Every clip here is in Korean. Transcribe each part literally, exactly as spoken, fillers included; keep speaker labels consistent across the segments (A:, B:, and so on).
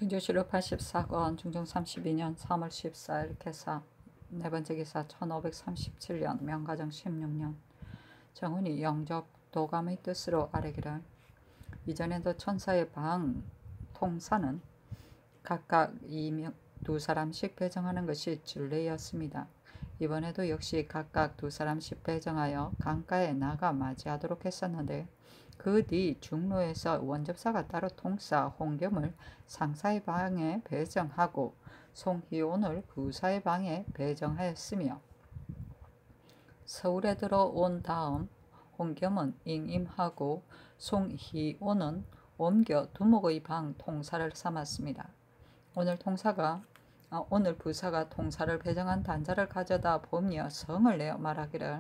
A: 행조실록 팔십사 권 중종 삼십이 년 삼월 십사일 개사 네 번째 기사 천오백삼십칠 년 명가정 십육 년 정훈이 영접 도감의 뜻으로 아뢰기를 이전에도 천사의 방 통사는 각각 두 사람씩 배정하는 것이 진례였습니다. 이번에도 역시 각각 두 사람씩 배정하여 강가에 나가 맞이하도록 했었는데 그 뒤 중로에서 원접사가 따로 통사 홍겸을 상사의 방에 배정하고 송희온을 부사의 방에 배정하였으며 서울에 들어온 다음 홍겸은 잉임하고 송희온은 옮겨 두목의 방 통사를 삼았습니다. 오늘 통사가 아, 오늘 부사가 통사를 배정한 단자를 가져다 보며 성을 내어 말하기를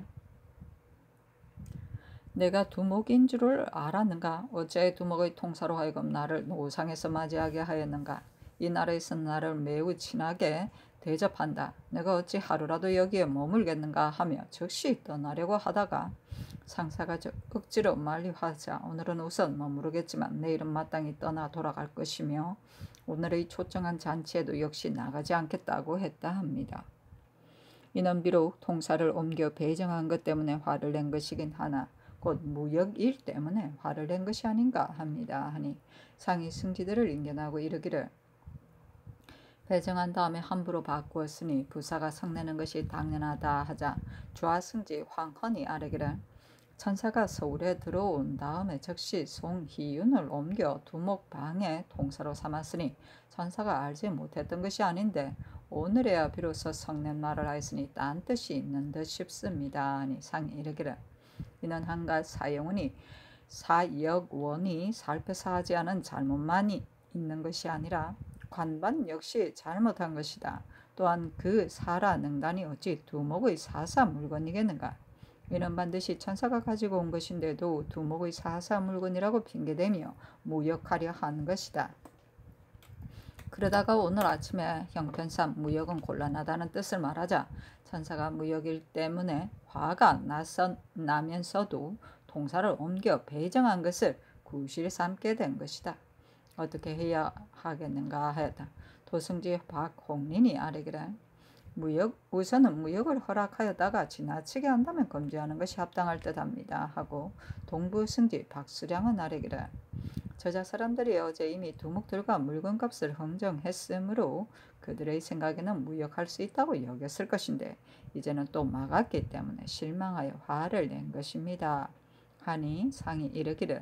A: 내가 두목인 줄을 알았는가? 어째 두목의 통사로 하여금 나를 노상에서 맞이하게 하였는가? 이 나라에서 나를 매우 친하게 대접한다. 내가 어찌 하루라도 여기에 머물겠는가 하며 즉시 떠나려고 하다가 상사가 억지로 만류하자 오늘은 우선 머무르겠지만 내일은 마땅히 떠나 돌아갈 것이며 오늘의 초청한 잔치에도 역시 나가지 않겠다고 했다 합니다. 이는 비록 통사를 옮겨 배정한 것 때문에 화를 낸 것이긴 하나 곧 무역일 때문에 화를 낸 것이 아닌가 합니다. 하니 상이 승지들을 인견하고 이르기를 배정한 다음에 함부로 바꾸었으니 부사가 성내는 것이 당연하다 하자 좌승지 황헌이 아뢰기를 천사가 서울에 들어온 다음에 즉시 송희윤을 옮겨 두목 방에 통사로 삼았으니 천사가 알지 못했던 것이 아닌데 오늘에야 비로소 성낸 말을 하였으니 딴 뜻이 있는 듯 싶습니다. 하니 상이 이르기를 이는 한갓 사영원이 사역원이 살펴서 하지 않은 잘못만이 있는 것이 아니라 관반 역시 잘못한 것이다. 또한 그 사라 능단이 어찌 두목의 사사 물건이겠는가? 이는 반드시 천사가 가지고 온 것인데도 두목의 사사 물건이라고 핑계대며 무역하려 하는 것이다. 그러다가 오늘 아침에 형편상 무역은 곤란하다는 뜻을 말하자 천사가 무역일 때문에 화가 나서, 나면서도 통사를 옮겨 배정한 것을 구실 삼게 된 것이다. 어떻게 해야 하겠는가 하였다. 도승지 박홍린이 아뢰기를 무역, 우선은 무역을 허락하였다가 지나치게 한다면 금지하는 것이 합당할 듯합니다. 하고 동부승지 박수량은 아뢰기를 저자 사람들이 어제 이미 두목들과 물건값을 흥정했으므로 그들의 생각에는 무역할 수 있다고 여겼을 것인데 이제는 또 막았기 때문에 실망하여 화를 낸 것입니다. 하니 상이 이르기를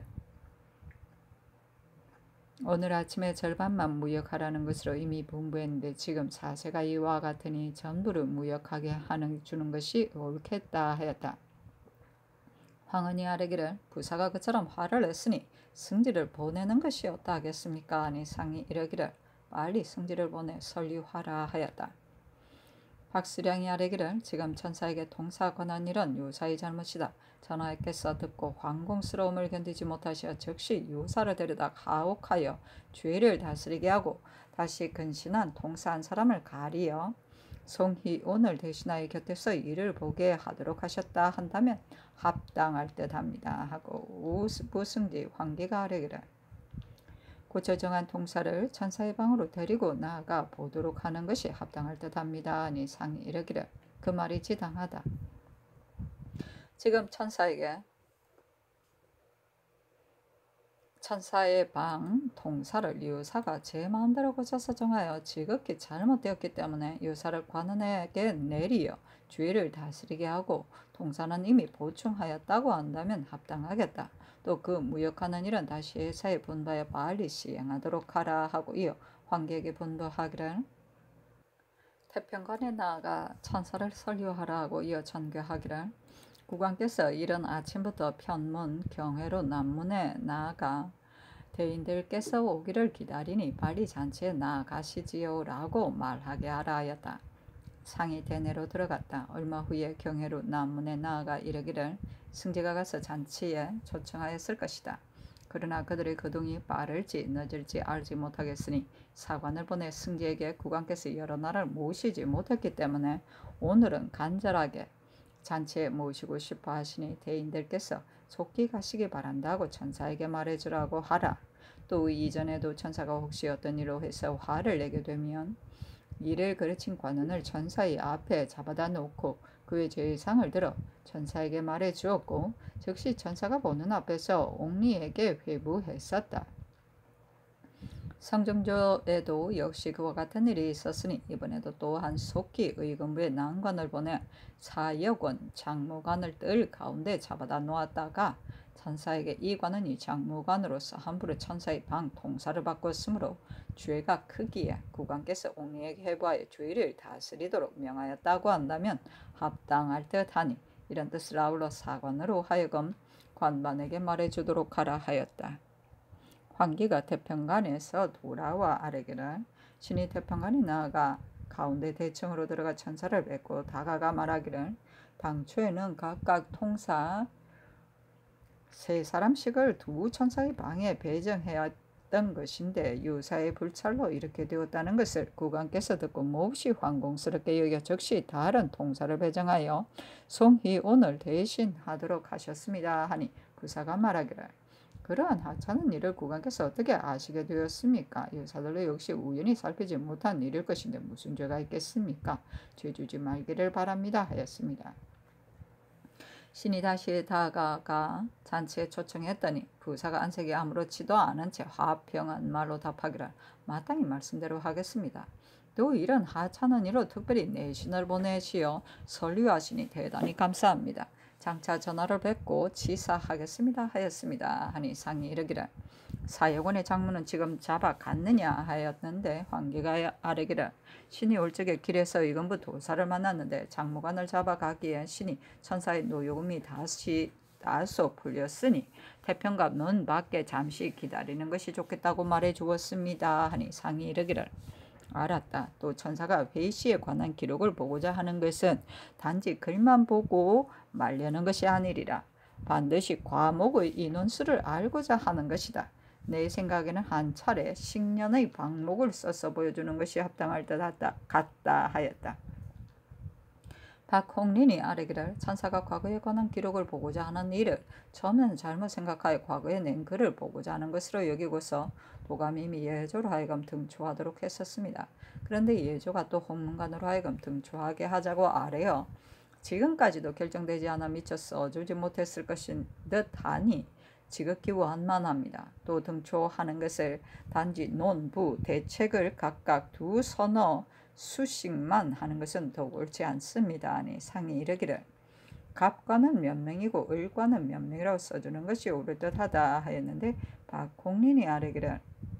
A: 오늘 아침에 절반만 무역하라는 것으로 이미 분부했는데 지금 사세가 이와 같으니 전부를 무역하게 하는 주는 것이 옳겠다 하였다. 황은이 아뢰기를 부사가 그처럼 화를 냈으니 승지를 보내는 것이 어떠하겠습니까? 하니 상이 이르기를 빨리 승지를 보내 설리하라 하였다. 박수량이 아뢰기를 지금 천사에게 통사 권한 일은 요사의 잘못이다. 전하께서 듣고 황공스러움을 견디지 못하시어 즉시 요사를 데려다 가혹하여 죄를 다스리게 하고 다시 근신한 통사한 사람을 가리어 송희온을 대신하여 곁에서 일을 보게 하도록 하셨다 한다면 합당할 듯합니다. 하고 부승지 황기가 아뢰기를 고쳐 정한 통사를 천사의 방으로 데리고 나아가 보도록 하는 것이 합당할 듯합니다. 하니 상이 이르기를 그 말이 지당하다. 지금 천사에게 천사의 방 통사를 요사가 제 마음대로 고쳐서 정하여 지극히 잘못되었기 때문에 요사를 관원에게 내리어 주의를 다스리게 하고 통사는 이미 보충하였다고 한다면 합당하겠다. 또 그 무역하는 일은 다시 회사에 분부하여 빨리 시행하도록 하라 하고 이어 황계에게 분부하기를 태평관에 나아가 천사를 설교하라 하고 이어 전교하기를 국왕께서 이른 아침부터 편문 경회로 남문에 나아가 대인들께서 오기를 기다리니 빨리 잔치에 나아가시지요 라고 말하게 하라 하였다. 상이 대내로 들어갔다. 얼마 후에 경회로 남문에 나아가 이르기를 승지가 가서 잔치에 초청하였을 것이다. 그러나 그들의 거동이 빠를지 늦을지 알지 못하겠으니 사관을 보내 승지에게 국왕께서 여러 나라를 모시지 못했기 때문에 오늘은 간절하게 잔치에 모시고 싶어 하시니 대인들께서 속히 가시기 바란다고 천사에게 말해주라고 하라. 또 이전에도 천사가 혹시 어떤 일로 해서 화를 내게 되면 이를 그르친 관원을 천사의 앞에 잡아다 놓고 그의 죄상을 들어 천사에게 말해 주었고 즉시 천사가 보는 앞에서 옥리에게 회부했었다. 성정조에도 역시 그와 같은 일이 있었으니 이번에도 또한 속히 의금부에 난관을 보내 사억 원 장무관을 뜰 가운데 잡아다 놓았다가 천사에게 이 관원이 장무관으로서 함부로 천사의 방 통사를 바꿨으므로 죄가 크기에 국왕께서 옥리에게 해부하여 주의를 다스리도록 명하였다고 한다면 합당할 듯하니 이런 뜻을 아울러 사관으로 하여금 관반에게 말해주도록 하라 하였다. 환기가 태평관에서 돌아와 아뢰기를 신이 태평관에 나아가 가운데 대청으로 들어가 천사를 뵙고 다가가 말하기를 당초에는 각각 통사 세 사람씩을 두 천사의 방에 배정해왔던 것인데 유사의 불찰로 이렇게 되었다는 것을 국왕께서 듣고 몹시 황공스럽게 여겨 즉시 다른 통사를 배정하여 송희온을 대신하도록 하셨습니다 하니 부사가 말하기를 그러한 하찮은 일을 국왕께서 어떻게 아시게 되었습니까? 유사들도 역시 우연히 살피지 못한 일일 것인데 무슨 죄가 있겠습니까? 죄주지 말기를 바랍니다 하였습니다. 신이 다시 다가가 잔치에 초청했더니 부사가 안색이 아무렇지도 않은 채 화평한 말로 답하기를 마땅히 말씀대로 하겠습니다. 또 이런 하찮은 일로 특별히 내신을 보내시어 설류하시니 대단히 감사합니다. 장차 전하를 뵙고 치사하겠습니다 하였습니다. 하니 상이 이르기를 사여관의 장문은 지금 잡아갔느냐 하였는데 환기가 아뢰기를 신이 올 적에 길에서 의금부 도사를 만났는데 장무관을 잡아가기에 신이 천사의 노요금이 다시 다소 풀렸으니 태평관 문 밖에 잠시 기다리는 것이 좋겠다고 말해 주었습니다. 하니 상이 이르기를 알았다. 또 천사가 회시에 관한 기록을 보고자 하는 것은 단지 글만 보고 말려는 것이 아니리라. 반드시 과목의 인원수를 알고자 하는 것이다. 내 생각에는 한 차례 식년의 방목을 써서 보여주는 것이 합당할 듯 같다 하였다. 박홍린이 아뢰기를 천사가 과거에 관한 기록을 보고자 하는 일을 처음에는 잘못 생각하여 과거에 낸 글을 보고자 하는 것으로 여기고서 도감이 이미 예조로 하여금 등초하도록 했었습니다. 그런데 예조가 또 홍문관으로 하여금 등초하게 하자고 아뢰어 지금까지도 결정되지 않아 미처 써주지 못했을 것인 듯하니 지극히 원만합니다. 또 등초하는 것을 단지 논부, 대책을 각각 두 서너 수씩만 하는 것은 더욱 옳지 않습니다. 아니 상이 이르기를 갑과는 몇 명이고 을과는 몇 명이라고 써주는 것이 옳을 듯하다 하였는데 박홍린이 아뢰기를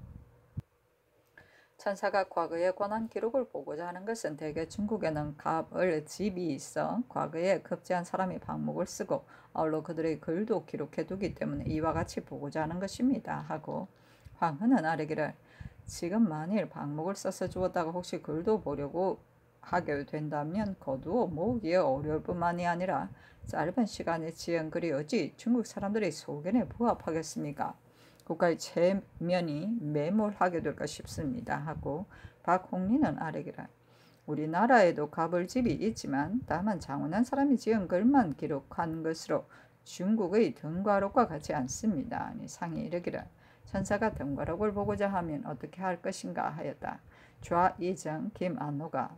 A: 천사가 과거에 관한 기록을 보고자 하는 것은 대개 중국에는 갑을 집이 있어 과거에 급제한 사람이 방목을 쓰고 아울러 그들의 글도 기록해 두기 때문에 이와 같이 보고자 하는 것입니다 하고 황흔은 아뢰기를 지금 만일 방목을 써서 주었다가 혹시 글도 보려고 하게 된다면 거두어 모으기에 어려울 뿐만이 아니라 짧은 시간에 지은 글이 어찌 중국 사람들의 소견에 부합하겠습니까? 국가의 체면이 매몰하게 될까 싶습니다 하고 박홍리는 아뢰기를 우리나라에도 갑을집이 있지만 다만 장운한 사람이 지은 글만 기록한 것으로 중국의 등과록과 같지 않습니다. 아니 상이 이르기를 천사가 등과록을 보고자 하면 어떻게 할 것인가 하였다. 좌이정 김안노가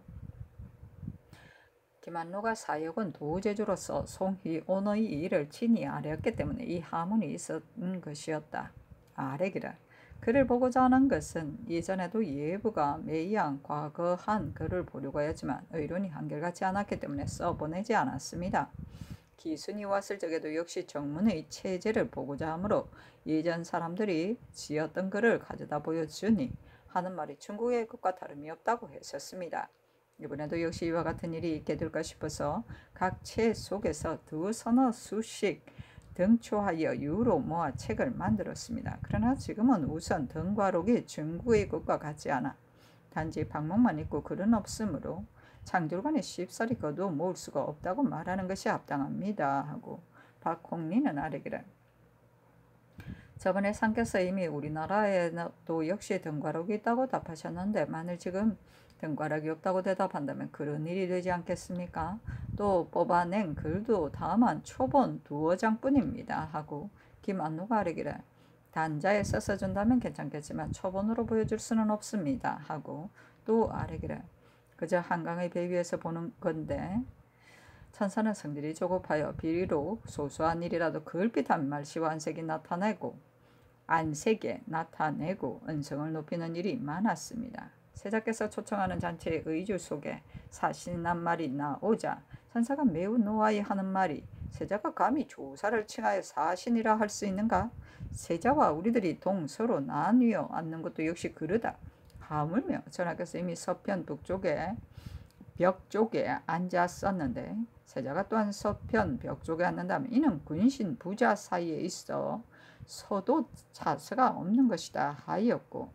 A: 김안노가 사역은 도제주로서 송희온의 일을 친히 아뢰었기 때문에 이 하문이 있었던 것이었다. 아뢰기를 그를 보고자 하는 것은 이전에도 예부가 매양 과거한 글을 보려고 했지만 의론이 한결같지 않았기 때문에 써보내지 않았습니다. 기순이 왔을 적에도 역시 정문의 체제를 보고자 하므로 예전 사람들이 지었던 글을 가져다 보여주니 하는 말이 중국의 것과 다름이 없다고 했었습니다. 이번에도 역시 이와 같은 일이 있게 될까 싶어서 각 체 속에서 두 서너 수씩 등초하여 유로 모아 책을 만들었습니다. 그러나 지금은 우선 등과록이 중국의 것과 같지 않아 단지 방목만 있고 글은 없으므로 창졸관이 쉽사리 거두어 모을 수가 없다고 말하는 것이 합당합니다 하고 박홍리는 아뢰기를 저번에 상께서 이미 우리나라에도 역시 등과록이 있다고 답하셨는데 만일 지금 등과록이 없다고 대답한다면 그런 일이 되지 않겠습니까? 또 뽑아낸 글도 다만 초본 두어 장뿐입니다 하고 김안노가 아뢰기를 단자에 써서 준다면 괜찮겠지만 초본으로 보여줄 수는 없습니다 하고 또 아뢰기를 그저 한강의 배 위에서 보는 건데 천사는 성질이 조급하여 비리로 소소한 일이라도 그을핏한 말씨와 안색이 나타내고 안색에 나타내고 은성을 높이는 일이 많았습니다. 세자께서 초청하는 잔치의 의주 속에 사신난 말이 나오자 천사가 매우 노하이 하는 말이 세자가 감히 조사를 칭하여 사신이라 할 수 있는가? 세자와 우리들이 동서로 나뉘어 앉는 것도 역시 그르다. 하물며 전하께서 이미 서편 북쪽에 벽 쪽에 앉았었는데 세자가 또한 서편 벽 쪽에 앉는다면 이는 군신 부자 사이에 있어 서도 차서가 없는 것이다 하였고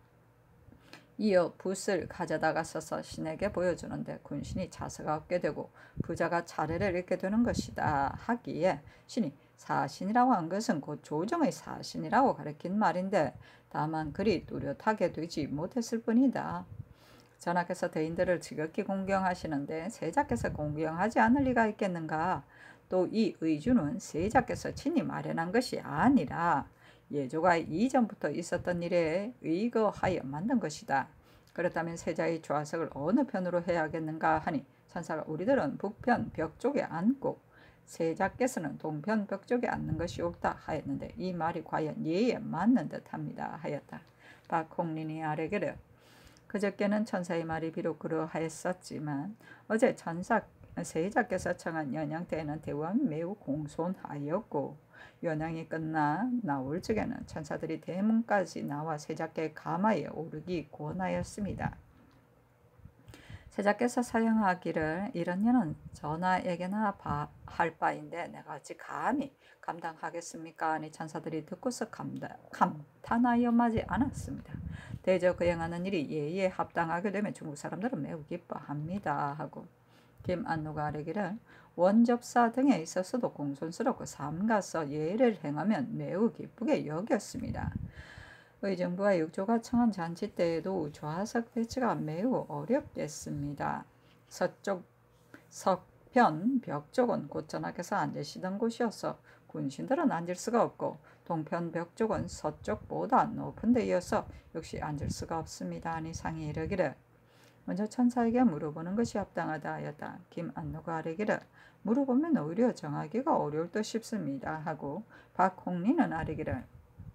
A: 이어 붓을 가져다가 써서 신에게 보여주는데 군신이 차서가 없게 되고 부자가 차례를 읽게 되는 것이다 하기에 신이 사신이라고 한 것은 곧 조정의 사신이라고 가리킨 말인데 다만 그리 뚜렷하게 되지 못했을 뿐이다. 전하께서 대인들을 지극히 공경하시는데 세자께서 공경하지 않을 리가 있겠는가? 또 이 의주는 세자께서 친히 마련한 것이 아니라 예조가 이전부터 있었던 일에 의거하여 만든 것이다. 그렇다면 세자의 좌석을 어느 편으로 해야겠는가 하니 천사가 우리들은 북편 벽 쪽에 앉고 세자께서는 동편 벽 쪽에 앉는 것이 옳다 하였는데 이 말이 과연 예에 맞는 듯합니다 하였다. 박홍린이 아뢰기를 그저께는 천사의 말이 비록 그러하였었지만 어제 천사 세자께서 청한 연양 때에는 대왕이 매우 공손하였고 연양이 끝나 나올 적에는 천사들이 대문까지 나와 세자께 가마에 오르기 권하였습니다. 세자께서 사용하기를 이런 일은 전하에게나 바, 할 바인데 내가 어찌 감히 감당하겠습니까? 하니 천사들이 듣고서 감다, 감탄하여 마지 않았습니다. 대저 거행하는 일이 예의에 합당하게 되면 중국 사람들은 매우 기뻐합니다 하고 김안노가 아뢰기를 원접사 등에 있어서도 공손스럽고 삼가서 예를 행하면 매우 기쁘게 여겼습니다. 의정부와 육조가 청한 잔치 때에도 좌석 배치가 매우 어렵겠습니다. 서쪽 서편 벽 쪽은 곧 전하께서 앉으시던 곳이어서 군신들은 앉을 수가 없고 동편 벽 쪽은 서쪽보다 높은 데이어서 역시 앉을 수가 없습니다 하니 상이 이르기를 먼저 천사에게 물어보는 것이 합당하다 하였다. 김안노가 아뢰기를 물어보면 오히려 정하기가 어려울 듯 싶습니다 하고 박홍리는 아뢰기를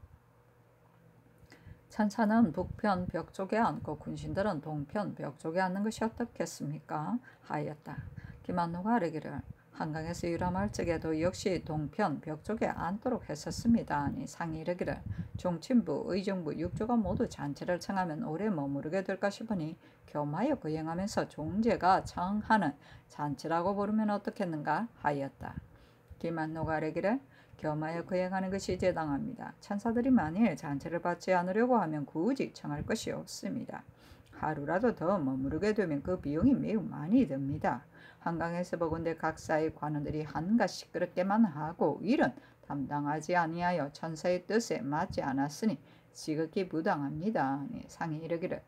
A: 천사는 북편 벽 쪽에 앉고 군신들은 동편 벽 쪽에 앉는 것이 어떻겠습니까? 하였다. 김안노가 아뢰기를 한강에서 유람할 적에도 역시 동편 벽 쪽에 앉도록 했었습니다 하니 상이 이르기를 종친부, 의정부, 육조가 모두 잔치를 청하면 오래 머무르게 될까 싶으니 겸하여 거행하면서 종제가 청하는 잔치라고 부르면 어떻겠는가 하였다. 김안노가 아뢰기를 겸하여 거행하는 것이 제당합니다. 천사들이 만일 잔치를 받지 않으려고 하면 굳이 청할 것이 없습니다. 하루라도 더 머무르게 되면 그 비용이 매우 많이 듭니다. 한강에서 보건대 각사의 관원들이 한가 시끄럽게만 하고 일은 담당하지 아니하여 천사의 뜻에 맞지 않았으니 지극히 부당합니다. 상이 이르기를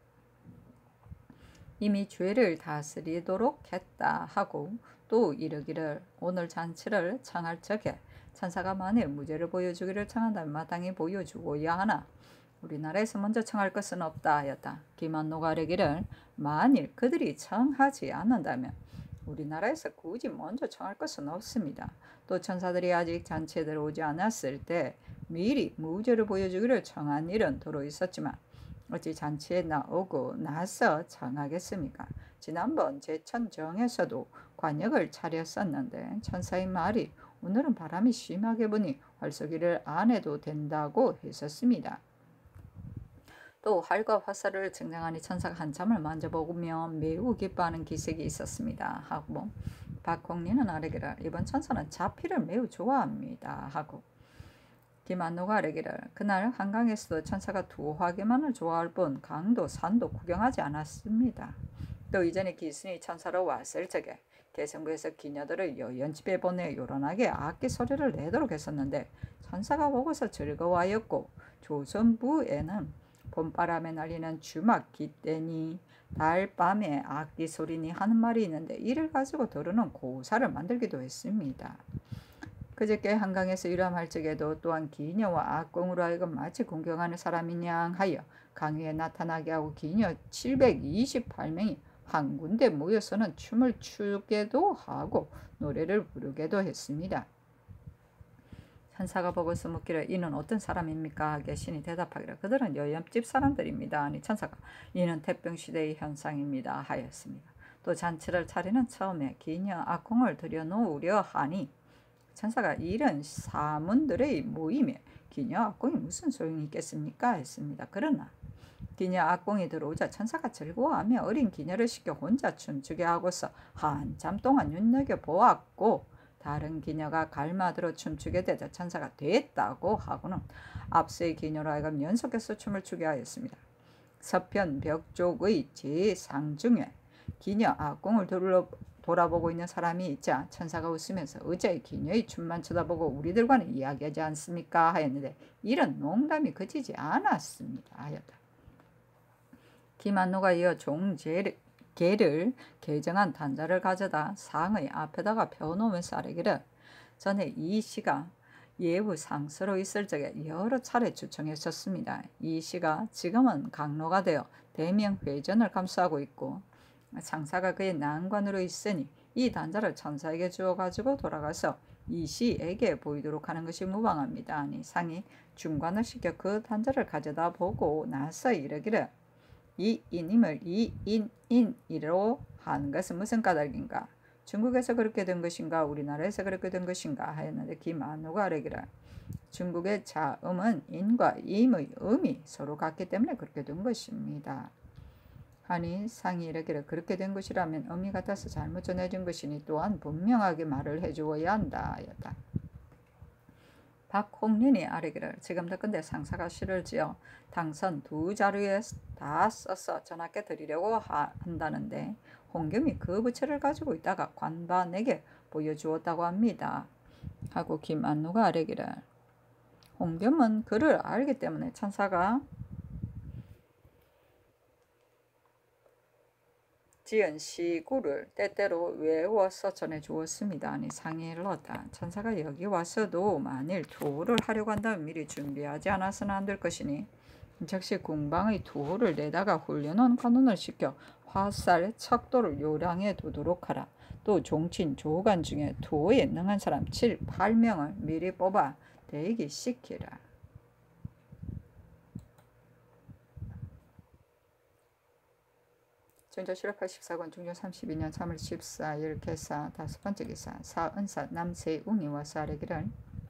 A: 이미 죄를 다스리도록 했다 하고 또 이르기를 오늘 잔치를 청할 적에 천사가 만일 무죄를 보여주기를 청한다면 마땅히 보여주고야 하나 우리나라에서 먼저 청할 것은 없다 하였다. 김안노가 아뢰기를 만일 그들이 청하지 않는다면 우리나라에서 굳이 먼저 청할 것은 없습니다. 또 천사들이 아직 잔치에 들어오지 않았을 때 미리 무죄를 보여주기를 청한 일은 도로 있었지만 어찌 잔치에 나오고 나서 청하겠습니까? 지난번 제천정에서도 관역을 차렸었는데 천사의 말이 오늘은 바람이 심하게 부니 활쏘기를 안 해도 된다고 했었습니다. 또 활과 화살을 증량하니 천사가 한참을 만져보며 매우 기뻐하는 기색이 있었습니다. 하고 박홍리는 아뢰기를 이번 천사는 자피를 매우 좋아합니다. 하고 김안노가 아뢰기를 그날 한강에서도 천사가 두화개만을 좋아할 뿐 강도 산도 구경하지 않았습니다. 또 이전에 기순이 천사로 왔을 적에 개성부에서 기녀들을 여연집에 보내 요란하게 악기 소리를 내도록 했었는데 천사가 보고서 즐거워하였고 조선부에는 봄바람에 날리는 주막 기대니 달밤에 악기 소리니 하는 말이 있는데 이를 가지고 더러는 고사를 만들기도 했습니다. 그저께 한강에서 유람할 적에도 또한 기녀와 악공으로 하여금 마치 공경하는 사람이냐 하여 강 위에 나타나게 하고 기녀 칠백이십팔 명이 한 군데 모여서는 춤을 추게도 하고 노래를 부르게도 했습니다. 천사가 보고서 묻기를 이는 어떤 사람입니까? 하게 신이 대답하기를 그들은 여염집 사람들입니다. 아니 천사가 이는 태병시대의 현상입니다 하였습니다. 또 잔치를 차리는 처음에 기녀 악공을 들여놓으려 하니 천사가 이런 사문들의 모임에 기녀 악공이 무슨 소용이 있겠습니까? 했습니다. 그러나 기녀 악공이 들어오자 천사가 즐거워하며 어린 기녀를 시켜 혼자 춤추게 하고서 한참 동안 눈여겨보았고 다른 기녀가 갈마들어 춤추게 되자 천사가 됐다고 하고는 앞서의 기녀로 하여금 연속해서 춤을 추게 하였습니다. 서편 벽족의 제상 중에 기녀 악공을 둘러 돌아보고 있는 사람이 있자 천사가 웃으면서 어제 기녀의 춤만 쳐다보고 우리들과는 이야기하지 않습니까? 하였는데 이런 농담이 그치지 않았습니다. 하였다. 김한노가 이어 종제를 개를 개정한 단자를 가져다 상의 앞에다가 펴놓으면서 아뢰기를 전에 이 시가 예부 상서로 있을 적에 여러 차례 주청했었습니다. 이 시가 지금은 강로가 되어 대명 회전을 감수하고 있고 상사가 그의 난관으로 있으니 이 단자를 천사에게 주어 가지고 돌아가서 이 시에게 보이도록 하는 것이 무방합니다. 아니 상이 중관을 시켜 그 단자를 가져다 보고 나서 이르기를 이 인임을 이 인인이로 하는 것은 무슨 까닭인가? 중국에서 그렇게 된 것인가? 우리나라에서 그렇게 된 것인가? 하였는데 김한노가 아뢰기를 중국의 자음은 인과 임의 음이 서로 같기 때문에 그렇게 된 것입니다. 하니 상이 이르기를 그렇게 된 것이라면 음이 같아서 잘못 전해진 것이니 또한 분명하게 말을 해주어야 한다 하였다. 박홍린이 아뢰기를 지금도 근데 상사가 시를 지어 당선 두 자루에 다 써서 전하께 드리려고 하, 한다는데 홍겸이 그 부채를 가지고 있다가 관반에게 보여주었다고 합니다. 하고 김안누가 아뢰기를 홍겸은 그를 알기 때문에 천사가 지은 시구를 때때로 외워서 전해주었습니다. 아니 상이 일렀다. 천사가 여기 와서도 만일 투호를 하려고 한다면 미리 준비하지 않아서는 안 될 것이니 즉시 궁방의 투호를 내다가 훈련원 관원을 시켜 화살 척도를 요량해 두도록 하라. 또 종친 조관 중에 투호에 능한 사람 칠, 팔 명을 미리 뽑아 대기시키라. 전조 칠백팔십사 권 중조 삼십이 년 삼월 십사일 개사 다섯 번째 기사 사은사 남세웅이 와서 아뢰기를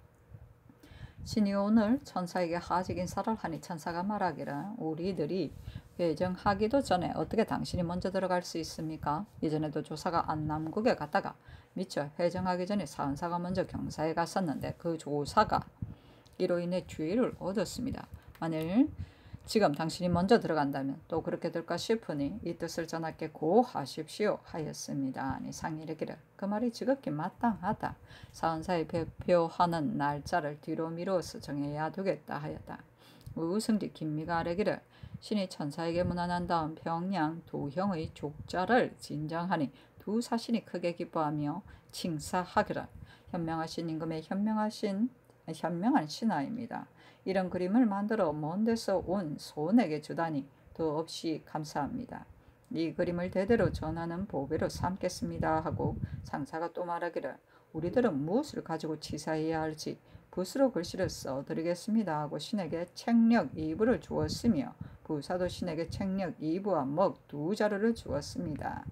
A: 신이 오늘 천사에게 하직 인사를 하니 천사가 말하기를 우리들이 회정하기도 전에 어떻게 당신이 먼저 들어갈 수 있습니까? 이전에도 조사가 안남국에 갔다가 미처 회정하기 전에 사은사가 먼저 경사에 갔었는데 그 조사가 이로 인해 주의를 얻었습니다. 만일 지금 당신이 먼저 들어간다면 또 그렇게 될까 싶으니 이 뜻을 전하께 고하십시오 하였습니다. 아니 상이 이르기를 그 말이 지극히 마땅하다. 사은사에 배표하는 날짜를 뒤로 미루어서 정해야 되겠다 하였다. 우승지 김미가 아뢰기를 신이 천사에게 문안한 다음 평양 두 형의 족자를 진정하니 두 사신이 크게 기뻐하며 칭사하기를 현명하신 임금의 현명하신 현명한 신하입니다. 이런 그림을 만들어 먼 데서 온 손에게 주다니 더없이 감사합니다. 이 그림을 대대로 전하는 보배로 삼겠습니다 하고 상사가 또 말하기를 우리들은 무엇을 가지고 치사해야 할지 붓으로 글씨를 써드리겠습니다 하고 신에게 책력 이 부를 주었으며 부사도 신에게 책력 이 부와 먹 두 자루를 주었습니다.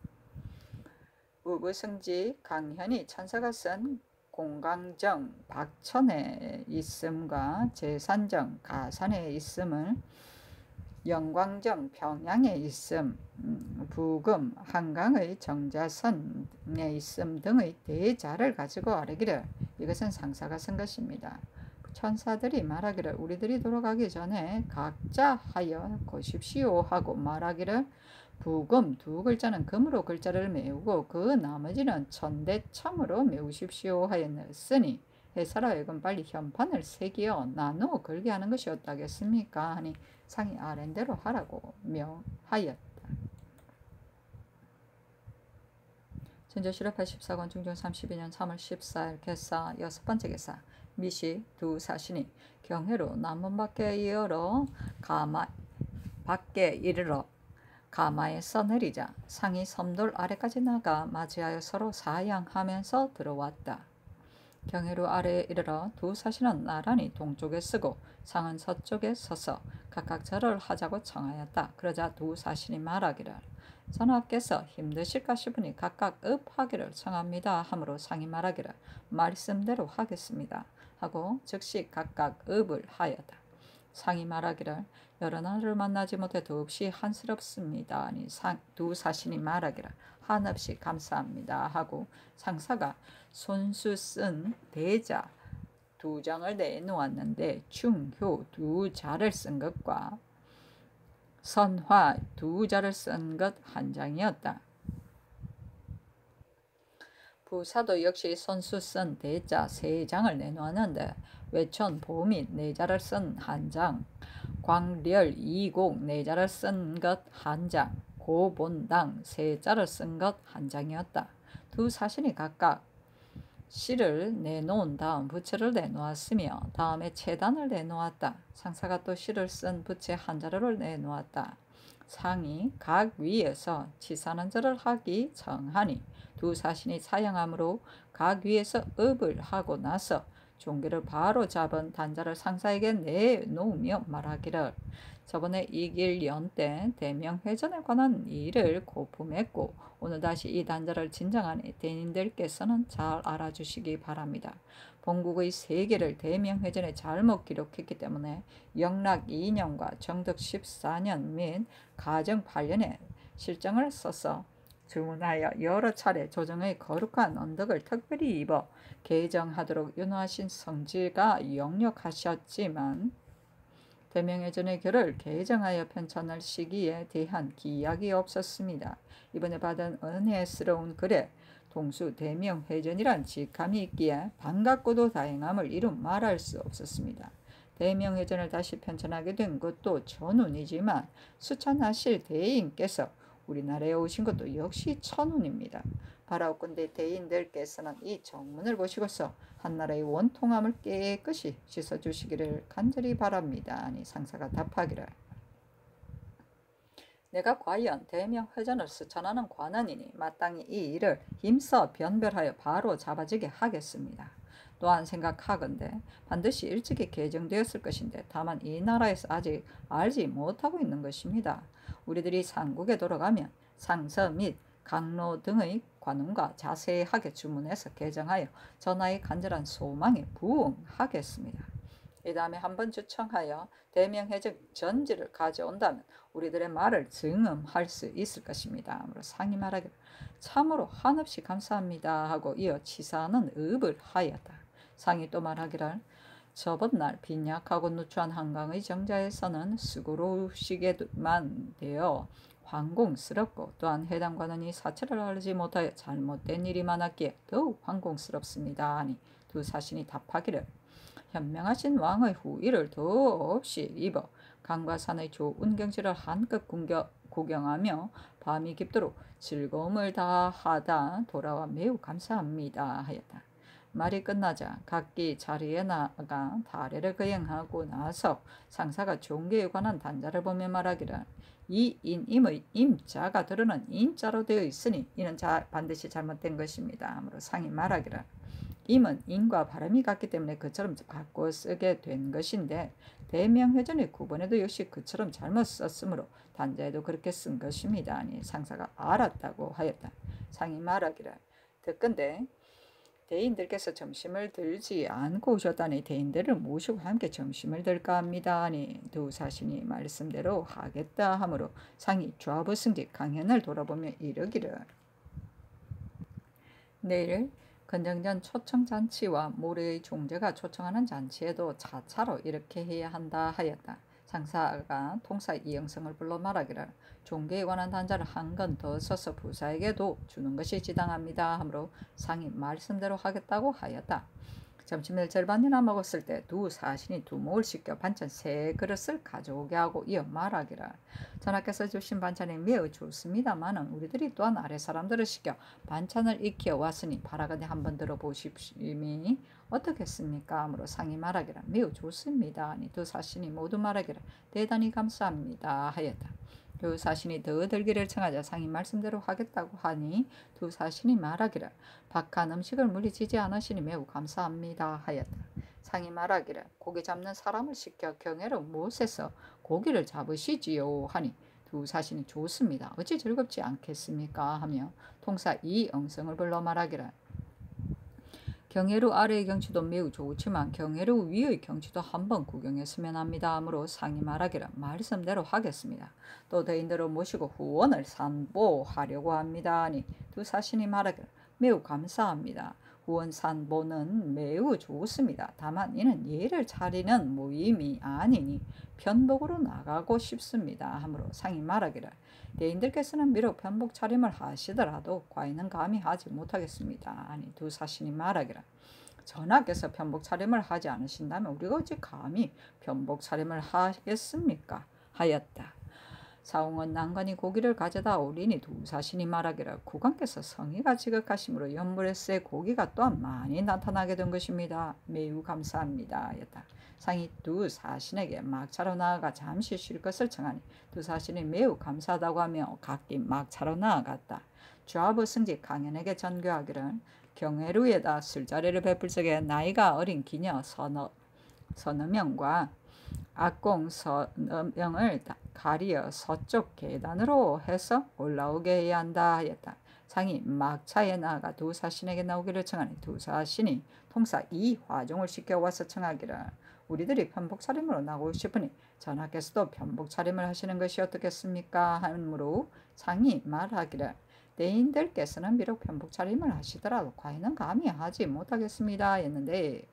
A: 우부승지 강현이 천사가 쓴 공강정 박천에 있음과 제산정 가산에 있음을 영광정 평양에 있음 부금 한강의 정자선에 있음 등의 대자를 가지고 아뢰기를 이것은 상사가 쓴 것입니다. 천사들이 말하기를 우리들이 돌아가기 전에 각자 하여 고십시오 하고 말하기를 부금 두 글자는 금으로 글자를 메우고 그 나머지는 천대청으로 메우십시오 하였으니 해사라 하여금 빨리 현판을 새기어 나누어 걸게 하는 것이었다겠습니까? 하니 상이 아랜대로 하라고 명하였다. 진조실업 팔십사 권 중종 삼십이 년 삼월 십사일 개사 여섯 번째 개사 미시 두 사신이 경회로 남문 밖에 이르러 가마 밖에 이르러 가마에서 내리자 상이 섬돌 아래까지 나가 맞이하여 서로 사양하면서 들어왔다. 경회로 아래에 이르러 두 사신은 나란히 동쪽에 서고 상은 서쪽에 서서 각각 절을 하자고 청하였다. 그러자 두 사신이 말하기를 전하께서 힘드실까 싶으니 각각 읍하기를 청합니다 하므로 상이 말하기를 말씀대로 하겠습니다 하고 즉시 각각 읍을 하였다. 상이 말하기를 여러 날을 만나지 못해 더없이 한스럽습니다. 아니 상, 두 사신이 말하기를 한없이 감사합니다 하고 상사가 손수 쓴 대자 두 장을 내놓았는데 충효 두 자를 쓴 것과 선화 두 자를 쓴 것 한 장이었다. 부사도 역시 손수 쓴 대자 세 장을 내놓았는데 외천 보민 네 자를 쓴 한 장, 광렬 이공 네 자를 쓴 것 한 장, 고본당 세 자를 쓴 것 한 장이었다. 두 사신이 각각 시를 내놓은 다음 부채를 내놓았으며 다음에 채단을 내놓았다. 상사가 또 시를 쓴 부채 한 자루를 내놓았다. 상이 각 위에서 치사는 절을 하기 청하니 두 사신이 사양함으로 각 위에서 읍을 하고 나서 종기를 바로 잡은 단자를 상사에게 내놓으며 말하기를 저번에 이길 연때 대명회전에 관한 일을 고품했고 오늘 다시 이 단자를 진정하니 대인들께서는 잘 알아주시기 바랍니다. 본국의 세계를 대명회전에 잘못 기록했기 때문에 영락 이 년과 정덕 십사 년 및 가정 팔 년에 실정을 써서 주문하여 여러 차례 조정의 거룩한 언덕을 특별히 입어 개정하도록 윤호하신 성지가 역력하셨지만 대명회전의 결을 개정하여 편찬할 시기에 대한 기약이 없었습니다. 이번에 받은 은혜스러운 글에 동수 대명회전이란 직함이 있기에 반갑고도 다행함을 이루 말할 수 없었습니다. 대명회전을 다시 편찬하게 된 것도 천운이지만 수찬하실 대인께서 우리나라에 오신 것도 역시 천운입니다. 바라옵건대 대인들께서는 이 정문을 보시고서 한나라의 원통함을 깨끗이 씻어주시기를 간절히 바랍니다. 아니 상사가 답하기를 내가 과연 대명회전을 수찬하는 관원이니 마땅히 이 일을 힘써 변별하여 바로 잡아지게 하겠습니다. 또한 생각하건대 반드시 일찍이 개정되었을 것인데 다만 이 나라에서 아직 알지 못하고 있는 것입니다. 우리들이 상국에 돌아가면 상서 및 강로 등의 관원과 자세하게 주문해서 개정하여 전하의 간절한 소망에 부응하겠습니다. 이 다음에 한번 주청하여 대명회전 전지를 가져온다면 우리들의 말을 증언할 수 있을 것입니다. 아무로 상이 말하기를 참으로 한없이 감사합니다 하고 이어 치사는 읍을 하였다. 상이 또 말하기를 저번날 빈약하고 누추한 한강의 정자에서는 수고로우시게만 되어 황공스럽고 또한 해당 관원이 사체를 알지 못하여 잘못된 일이 많았기에 더욱 황공스럽습니다 하니 두 사신이 답하기를 현명하신 왕의 후의를 더없이 입어 강과 산의 좋은 경치를 한껏 구경하며 밤이 깊도록 즐거움을 다하다 돌아와 매우 감사합니다 하였다. 말이 끝나자 각기 자리에 나가 다례를 거행하고 나서 상사가 종교에 관한 단자를 보며 말하기를 이 인임의 임자가 들어는 인자로 되어 있으니 이는 자, 반드시 잘못된 것입니다. 아무로 상이 말하기를 임은 인과 바람이 같기 때문에 그처럼 바꿔 쓰게 된 것인데 대명회전의 구본에도 역시 그처럼 잘못 썼으므로 단자에도 그렇게 쓴 것입니다. 아니 상사가 알았다고 하였다. 상이 말하기를 듣건대 대인들께서 점심을 들지 않고 오셨다니 대인들을 모시고 함께 점심을 들까 합니다. 아니 두 사신이 말씀대로 하겠다 하므로 상이 좌부승지 강연을 돌아보며 이르기를 내일 건정전 초청잔치와 모레의 종제가 초청하는 잔치에도 차차로 이렇게 해야 한다 하였다. 상사가 통사 이영성을 불러 말하기를 종교에 관한 단자를 한 건 더 써서 부사에게도 주는 것이 지당합니다 하므로 상이 말씀대로 하겠다고 하였다. 점심을 절반이나 먹었을 때 두 사신이 두목을 시켜 반찬 세 그릇을 가져오게 하고 이어 말하기를 전하께서 주신 반찬이 매우 좋습니다마는 우리들이 또한 아래 사람들을 시켜 반찬을 익혀 왔으니 바라건대 한번 들어보십시니 어떻겠습니까? 하므로 상이 말하기를 매우 좋습니다. 아니 두 사신이 모두 말하기를 대단히 감사합니다 하였다. 두 사신이 더 들기를 청하자 상이 말씀대로 하겠다고 하니 두 사신이 말하기를 박한 음식을 물리치지 않으시니 매우 감사합니다 하였다. 상이 말하기를 고기 잡는 사람을 시켜 경애로 못해서 고기를 잡으시지요 하니 두 사신이 좋습니다. 어찌 즐겁지 않겠습니까? 하며 통사 이 응성을 불러 말하기를 경회루 아래의 경치도 매우 좋지만 경회루 위의 경치도 한번 구경했으면 합니다. 하므로 상이 말하기를 말씀대로 하겠습니다. 또 대인들을 모시고 후원을 산보하려고 합니다. 하니 두 사신이 말하기를 매우 감사합니다. 후원 산보는 매우 좋습니다. 다만 이는 예를 차리는 모임이 아니니 편복으로 나가고 싶습니다. 하므로 상이 말하기를 대인들께서는 비록 편복 차림을 하시더라도 과인은 감히 하지 못하겠습니다. 아니 두 사신이 말하기를 전하께서 편복 차림을 하지 않으신다면 우리가 어찌 감히 편복 차림을 하겠습니까? 하였다. 사홍은 난관이 고기를 가져다 오리니 두 사신이 말하기를 국왕께서 성의가 지극하심으로 연물에서의 고기가 또한 많이 나타나게 된 것입니다. 매우 감사합니다. 하였다. 상이 두 사신에게 막차로 나아가 잠시 쉴 것을 청하니 두 사신이 매우 감사하다고 하며 각기 막차로 나아갔다. 주하부 승직 강연에게 전교하기를 경회루에다 술자리를 베풀 적에 나이가 어린 기녀 서너, 서너명과 악공 서너명을 가리어 서쪽 계단으로 해서 올라오게 해야 한다 하였다. 상이 막차에 나아가 두 사신에게 나오기를 청하니 두 사신이 통사 이 화종을 시켜와서 청하기를 우리들이 편복차림으로 나오고 싶으니 전하께서도 편복차림을 하시는 것이 어떻겠습니까? 하므로 상이 말하기를 대인들께서는 비록 편복차림을 하시더라도 과인은 감히 하지 못하겠습니다 했는데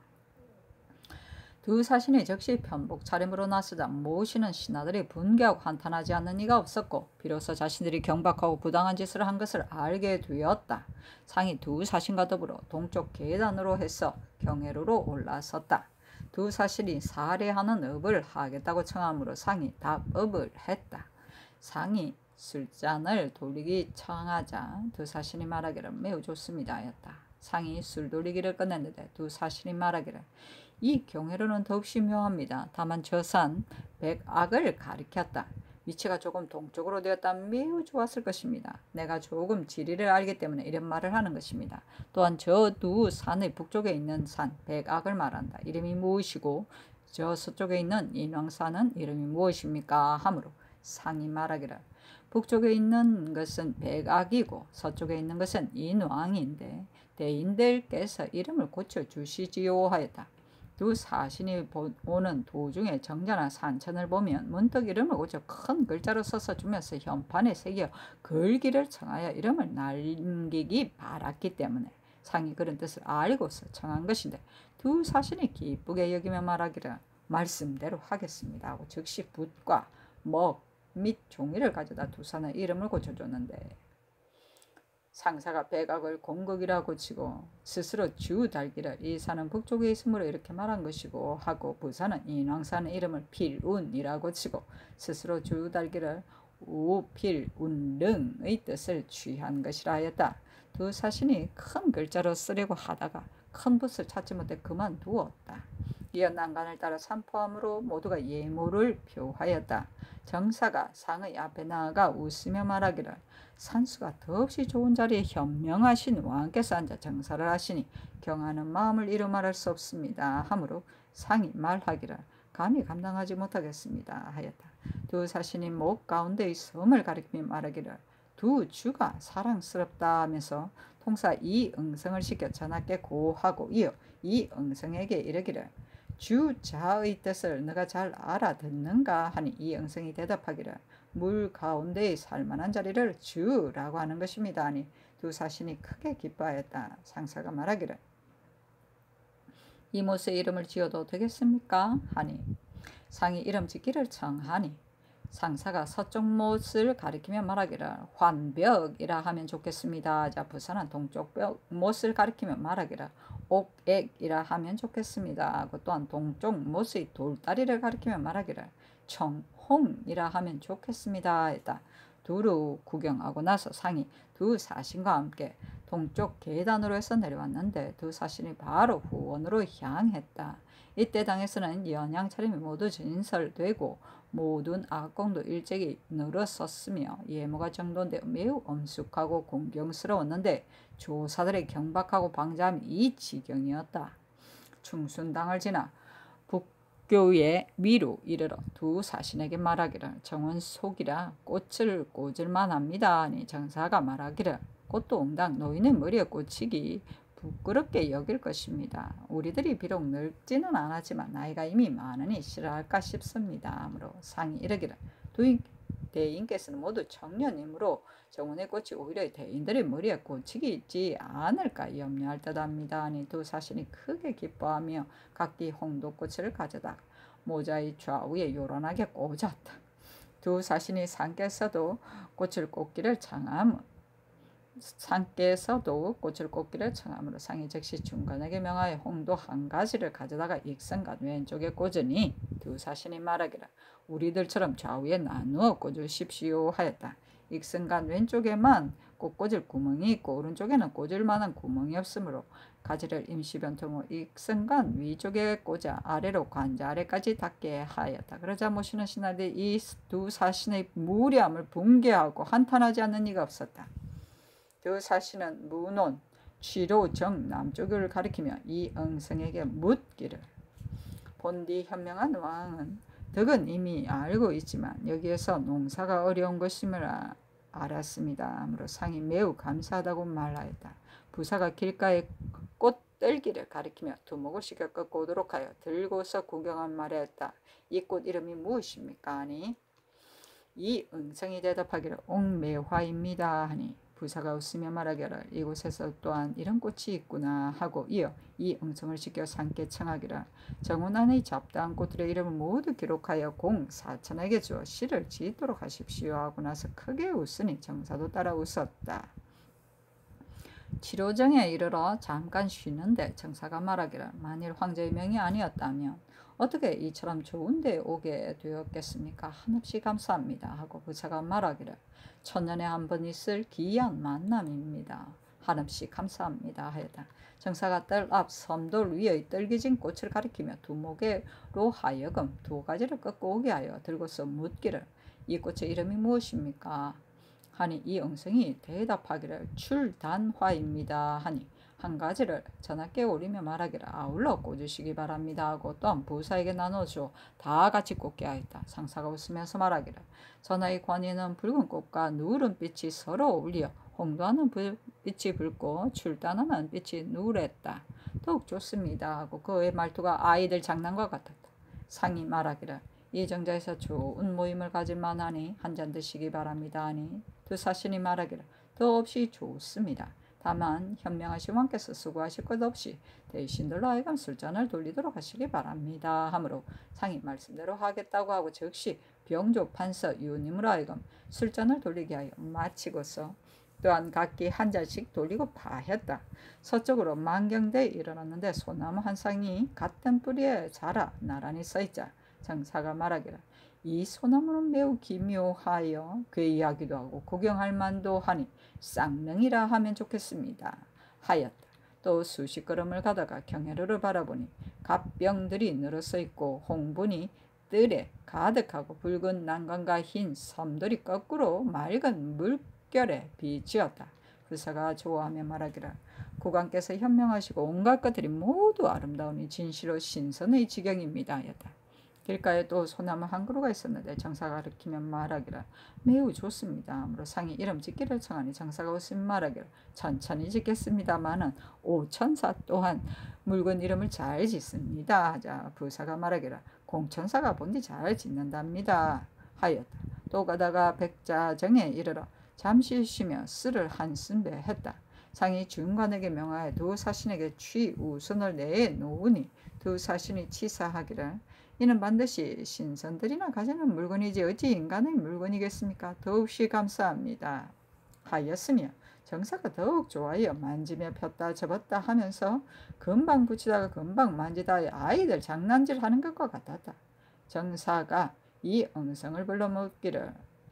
A: 두 사신이 즉시 편복 차림으로 나서자 모시는 신하들이 분개하고 한탄하지 않는 이가 없었고 비로소 자신들이 경박하고 부당한 짓을 한 것을 알게 되었다. 상이 두 사신과 더불어 동쪽 계단으로 해서 경회로로 올라섰다. 두 사신이 살해하는 업을 하겠다고 청함으로 상이 답업을 했다. 상이 술잔을 돌리기 청하자 두 사신이 말하기를 매우 좋습니다 하였다. 상이 술 돌리기를 끝냈는데 두 사신이 말하기를 이 경회로는 더없이 묘합니다. 다만 저 산 백악을 가리켰다. 위치가 조금 동쪽으로 되었다면 매우 좋았을 것입니다. 내가 조금 지리를 알기 때문에 이런 말을 하는 것입니다. 또한 저 두 산의 북쪽에 있는 산 백악을 말한다. 이름이 무엇이고 저 서쪽에 있는 인왕산은 이름이 무엇입니까? 하므로 상이 말하기를 북쪽에 있는 것은 백악이고 서쪽에 있는 것은 인왕인데 대인들께서 이름을 고쳐주시지요 하였다. 두 사신이 오는 도중에 정자나 산천을 보면 문득 이름을 고쳐 큰 글자로 써서 주면서 현판에 새겨 걸기를 청하여 이름을 남기기 바랐기 때문에 상이 그런 뜻을 알고서 청한 것인데 두 사신이 기쁘게 여기며 말하기를 말씀대로 하겠습니다 하고 즉시 붓과 먹 및 종이를 가져다 두 산의 이름을 고쳐줬는데 상사가 백악을 공극이라고 치고 스스로 주 달기를 이 산은 북쪽에 있으므로 이렇게 말한 것이고 하고 부산은 인왕산의 이름을 필운이라고 치고 스스로 주 달기를 우필운릉의 뜻을 취한 것이라 하였다. 두 사신이 큰 글자로 쓰려고 하다가 큰 붓을 찾지 못해 그만두었다. 이어 난간을 따라 산포함으로 모두가 예모를 표하였다. 정사가 상의 앞에 나아가 웃으며 말하기를 산수가 더없이 좋은 자리에 현명하신 왕께서 앉아 정사를 하시니 경하는 마음을 이루 말할 수 없습니다. 하므로 상이 말하기를 감히 감당하지 못하겠습니다 하였다. 두 사신이 목 가운데의 섬을 가리키며 말하기를 두 주가 사랑스럽다 하면서 통사 이 응성을 시켜 전하께 고하고 이어 이 응성에게 이르기를 주자의 뜻을 너가 잘 알아듣는가 하니 이 응성이 대답하기를 물 가운데에 살만한 자리를 주라고 하는 것입니다 하니 두 사신이 크게 기뻐하였다. 상사가 말하기를 이못의 이름을 지어도 되겠습니까? 하니 상이 이름 짓기를 청하니 상사가 서쪽 못을 가리키며 말하기를 환벽이라 하면 좋겠습니다. 자, 부사는 동쪽 벽 못을 가리키며 말하기를 옥액이라 하면 좋겠습니다. 그 또한 동쪽 못의 돌다리를 가리키며 말하기를 청홍이라 하면 좋겠습니다. 했다. 두루 구경하고 나서 상이 두 사신과 함께 동쪽 계단으로 해서 내려왔는데 두 사신이 바로 후원으로 향했다. 이때 당에서는 연양 차림이 모두 진설되고 모든 악공도 일찍이 늘어섰으며 예모가 정돈되어 매우 엄숙하고 공경스러웠는데 조사들의 경박하고 방자함이 이 지경이었다. 충순당을 지나 북교의 위로 이르러 두 사신에게 말하기를 정원 속이라 꽃을 꽂을만 합니다. 아니 장사가 말하기를 꽃도 옹당 노인의 머리에 꽂히기 부끄럽게 여길 것입니다. 우리들이 비록 늙지는 않았지만 나이가 이미 많으니 싫어할까 싶습니다. 아무로 상이 이르기를 두 대인께서는 모두 청년이므로 정원의 꽃이 오히려 대인들의 머리에 꽂히기 있지 않을까 염려할 듯합니다. 하니 두 사신이 크게 기뻐하며 각기 홍도꽃을 가져다 모자의 좌우에 요란하게 꽂았다. 두 사신이 상께서도 꽃을 꽂기를 청함 상께서도 꽃을 꽂기를 청함으로 상이 즉시 중간에게 명하여 홍도 한 가지를 가져다가 익선간 왼쪽에 꽂으니 두 사신이 말하기를 우리들처럼 좌우에 나누어 꽂으십시오 하였다. 익선간 왼쪽에만 꼭 꽂을 구멍이 있고 오른쪽에는 꽂을 만한 구멍이 없으므로 가지를 임시 변통으로 익선간 위쪽에 꽂아 아래로 관자 아래까지 닿게 하였다. 그러자 모시는 신하들이 이 두 사신의 무례함을 붕괴하고 한탄하지 않는 이가 없었다. 두 사신은 문온 취로정 남쪽을 가리키며 이 응성에게 묻기를 본디 현명한 왕은 덕은 이미 알고 있지만 여기에서 농사가 어려운 것임을 아, 알았습니다. 아무로 상이 매우 감사하다고 말하였다. 부사가 길가에 꽃들기를 가리키며 두목을 시켜 꺾고 오도록 하여 들고서 구경한 말하였다. 이 꽃 이름이 무엇입니까? 하니 이 응성이 대답하기를 옥매화입니다. 하니 부사가 웃으며 말하기를 이곳에서 또한 이런 꽃이 있구나 하고 이어 이 응성을 시켜 상께 청하기를 정원 안의 잡다한 꽃들의 이름을 모두 기록하여 공 사천에게 주어 시를 짓도록 하십시오 하고 나서 크게 웃으니 정사도 따라 웃었다. 치료정에 이르러 잠깐 쉬는데 정사가 말하기를 만일 황제의 명이 아니었다면 어떻게 이처럼 좋은 데 오게 되었겠습니까? 한없이 감사합니다 하고 부사가 말하기를 천년에 한 번 있을 기이한 만남입니다. 한없이 감사합니다 하였다. 정사가 뜰 앞 섬돌 위의 떨기진 꽃을 가리키며 두목으로 하여금 두 가지를 꺾고 오게 하여 들고서 묻기를 이 꽃의 이름이 무엇입니까? 하니 이 응성이 대답하기를 출단화입니다 하니 한 가지를 전하께 오리며 말하기를 아울러 꽂으시기 바랍니다 하고 또한 부사에게 나눠주어 다 같이 꽂게 하였다. 상사가 웃으면서 말하기를 전하의 관에는 붉은 꽃과 누런 빛이 서로 어울려 홍도하는 빛이 붉고 출단하는 빛이 누랬다. 더욱 좋습니다 하고 그의 말투가 아이들 장난과 같았다. 상이 말하기를 이 정자에서 좋은 모임을 가질 만하니 한 잔 드시기 바랍니다 하니 두 사신이 말하기를 더없이 좋습니다. 다만 현명하신 왕께서 수고하실 것 없이 대신들로 하여금 술잔을 돌리도록 하시기 바랍니다 하므로 상이 말씀대로 하겠다고 하고 즉시 병조 판서 유님으로 하여금 술잔을 돌리게 하여 마치고서 또한 각기 한 잔씩 돌리고 파했다. 서쪽으로 만경대에 이르렀는데 소나무 한 쌍이 같은 뿌리에 자라 나란히 서있자 정사가 말하기를 이 소나무는 매우 기묘하여 괴이하기도 하고 구경할 만도 하니 쌍릉이라 하면 좋겠습니다 하였다. 또 수십 걸음을 가다가 경회로를 바라보니 갑병들이 늘어서 있고 홍분이 뜰에 가득하고 붉은 난간과 흰 섬들이 거꾸로 맑은 물결에 비치었다. 부사가 좋아하며 말하기를 국왕께서 현명하시고 온갖 것들이 모두 아름다우니 진시로 신선의 지경입니다 하였다. 길가에 또 소나무 한 그루가 있었는데 정사가 가리키며 말하기를 매우 좋습니다. 아무로 상이 이름 짓기를 청하니 정사가 웃으며 말하기를 천천히 짓겠습니다마는 오천사 또한 묽은 이름을 잘 짓습니다 하자 부사가 말하기를 공천사가 본디 잘 짓는답니다 하였다. 또 가다가 백자정에 이르러 잠시 쉬며 쓰를 한숨 배했다. 상이 중관에게 명하여 두 사신에게 취우선을 내놓으니 두 사신이 치사하기를 이는 반드시 신선들이나 가지는 물건이지 어찌 인간의 물건이겠습니까? 더없이 감사합니다 하였으며 정사가 더욱 좋아하여 만지며 폈다 접었다 하면서 금방 붙이다가 금방 만지다 아이들 장난질하는 것과 같았다. 정사가 이 응성을 불러 묻기를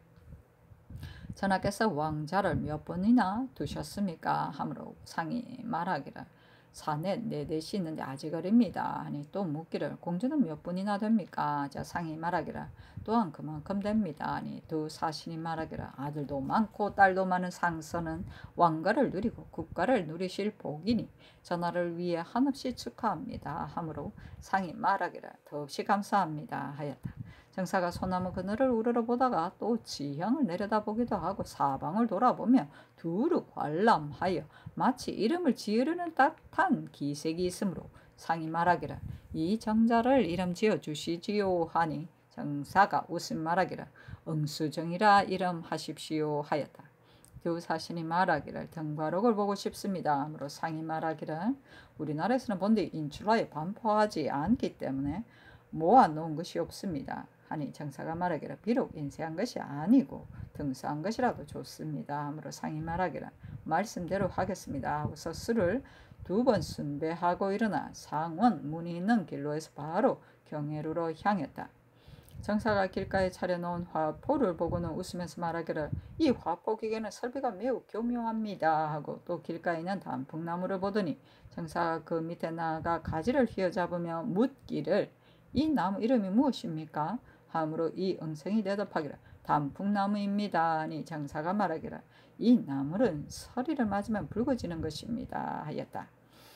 A: 전하께서 왕자를 몇 번이나 두셨습니까? 하므로 상이 말하기를 사넷 네댓이 있는데 아직 어립니다. 하니 또 묻기를 공주는 몇 분이나 됩니까? 자 상이 말하기를 또한 그만큼 됩니다. 하니 두 사신이 말하기를 아들도 많고 딸도 많은 상선은 왕가를 누리고 국가를 누리실 복이니 전하를 위해 한없이 축하합니다. 하므로 상이 말하기를 더없이 감사합니다 하였다. 정사가 소나무 그늘을 우러러보다가 또 지형을 내려다보기도 하고 사방을 돌아보며 두루 관람하여 마치 이름을 지으려는 따뜻한 기색이 있으므로 상이 말하기를 이 정자를 이름 지어 주시지요 하니 정사가 웃음 말하기를 응수정이라 이름하십시오 하였다. 두 사신이 말하기를 등과록을 보고 싶습니다. 하므로 상이 말하기를 우리나라에서는 본디 인출하여 반포하지 않기 때문에 모아놓은 것이 없습니다. 하니 정사가 말하기를 비록 인쇄한 것이 아니고 등서한 것이라도 좋습니다. 하므로 상이 말하기를 말씀대로 하겠습니다 하고서 술을 두 번 순배하고 일어나 상원 문이 있는 길로에서 바로 경회루로 향했다. 정사가 길가에 차려놓은 화포를 보고는 웃으면서 말하기를 이 화포 기계는 설비가 매우 교묘합니다 하고 또 길가에 있는 단풍나무를 보더니 정사가 그 밑에 나아가 가지를 휘어잡으며 묻기를 이 나무 이름이 무엇입니까? 하므로 이 응성이 대답하기를 단풍나무입니다 하니 정사가 말하기를 이 나무는 서리를 맞으면 붉어지는 것입니다 하였다.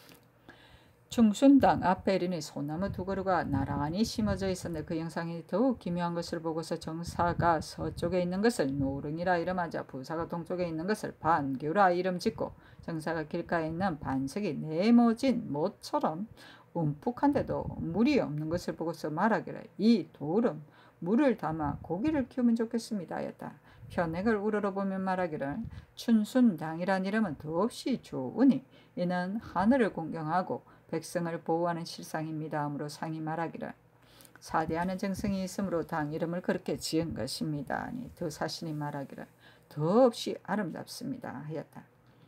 A: 중순당 앞에 이르니 소나무 두 그루가 나란히 심어져 있었는데 그 형상이 더욱 기묘한 것을 보고서 정사가 서쪽에 있는 것을 노릉이라 이름하자 부사가 동쪽에 있는 것을 반교라 이름 짓고 정사가 길가에 있는 반석이 네모진 못처럼 움푹한데도 물이 없는 것을 보고서 말하기를 이 돌은 물을 담아 고기를 키우면 좋겠습니다 하였다. 편액을 우러러보면 말하기를 춘순당이란 이름은 더없이 좋으니 이는 하늘을 공경하고 백성을 보호하는 실상입니다. 하므로 상이 말하기를 사대하는 정성이 있으므로 당 이름을 그렇게 지은 것입니다. 아니 두 사신이 말하기를 더없이 아름답습니다 하였다.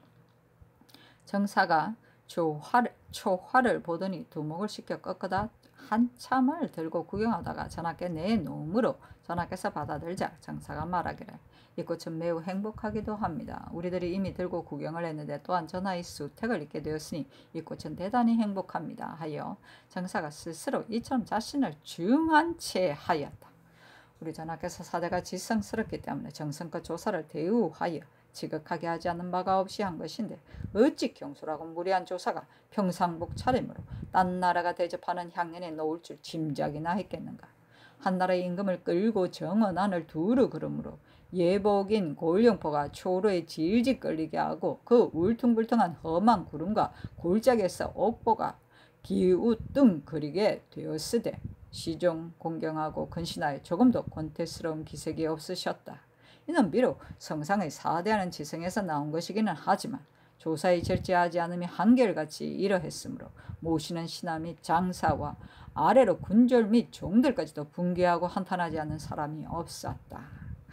A: 정사가 초화를, 초화를 보더니 두목을 시켜 꺾어다 한참을 들고 구경하다가 전하께 내놓음으로 전하께서 받아들자 정사가 말하기를 이 꽃은 매우 행복하기도 합니다. 우리들이 이미 들고 구경을 했는데 또한 전하의 수택을 입게 되었으니 이 꽃은 대단히 행복합니다 하여 정사가 스스로 이처럼 자신을 증한 채 하였다. 우리 전하께서 사대가 지성스럽기 때문에 정성껏 조사를 대우하여 지극하게 하지 않는 바가 없이 한 것인데 어찌 경솔하고 무리한 조사가 평상복 차림으로 딴 나라가 대접하는 향년에 놓을 줄 짐작이나 했겠는가. 한 나라의 임금을 끌고 정원안을 두루 그러므로 예복인 골룡포가 초로에 질질 끌리게 하고 그 울퉁불퉁한 험한 구름과 골짜기에서 옥보가 기우뚱 그리게 되었으되 시종 공경하고 근신하여 조금도 권태스러운 기색이 없으셨다. 이는 비록 성상의 사대하는 지성에서 나온 것이기는 하지만 조사에 절제하지 않으며 한결같이 이러했으므로 모시는 신하 및 장사와 아래로 군졸 및 종들까지도 붕괴하고 한탄하지 않는 사람이 없었다.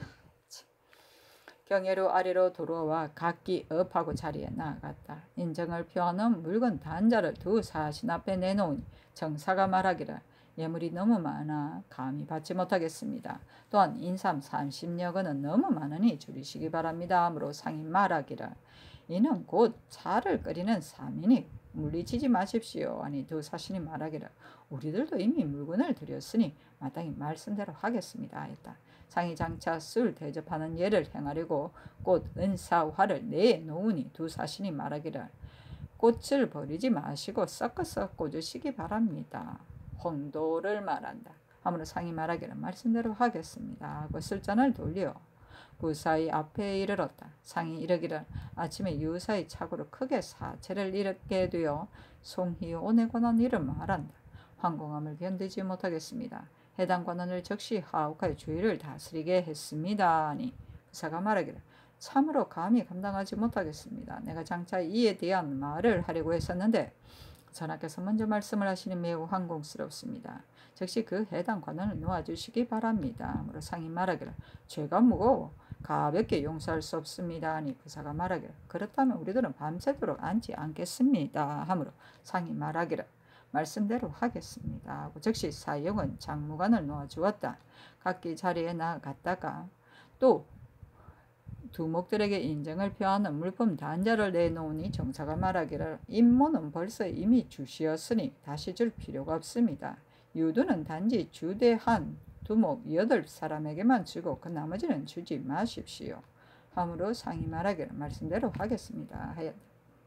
A: 경회루 아래로 들어와 각기 업하고 자리에 나아갔다. 인정을 표하는 묽은 단자를 두 사신 앞에 내놓으니 정사가 말하기를 예물이 너무 많아 감히 받지 못하겠습니다. 또한 인삼 삼십여 건은 너무 많으니 줄이시기 바랍니다. 하므로 상이 말하기를 이는 곧 차를 끓이는 삼이니 물리치지 마십시오. 아니 두 사신이 말하기를 우리들도 이미 물건을 드렸으니 마땅히 말씀대로 하겠습니다 하였다. 상이 장차 술 대접하는 예를 행하려고 꽃 은사화를 내놓으니 두 사신이 말하기를 꽃을 버리지 마시고 섞어서 꽂으시기 바랍니다. 홍도를 말한다. 아무로 상이 말하기를 말씀대로 하겠습니다 하고 술잔을 돌려 구사의 앞에 이르렀다. 상이 이르기를 아침에 유사의 착오로 크게 사체를 잃게 되어 송희온에 관한 일을 말한다. 황공함을 견디지 못하겠습니다. 해당 관원을 즉시 하옥하여 주의를 다스리게 했습니다. 하니 구사가 말하기를 참으로 감히 감당하지 못하겠습니다. 내가 장차 이에 대한 말을 하려고 했었는데 전하께서 먼저 말씀을 하시니 매우 황공스럽습니다. 즉시 그 해당 관원을 놓아주시기 바랍니다. 하므로 상이 말하기를 죄가 무거워 가볍게 용서할 수 없습니다. 하니 부사가 말하기를 그렇다면 우리들은 밤새도록 앉지 않겠습니다. 하므로 상이 말하기를 말씀대로 하겠습니다. 하고 즉시 사형은 장무관을 놓아주었다. 각기 자리에 나아갔다가 또 두목들에게 인정을 표하는 물품 단자를 내놓으니 정사가 말하기를 임모는 벌써 이미 주시었으니 다시 줄 필요가 없습니다. 유두는 단지 주대한 두목 여덟 사람에게만 주고 그 나머지는 주지 마십시오. 하므로 상이 말하기를 말씀대로 하겠습니다. 하였다.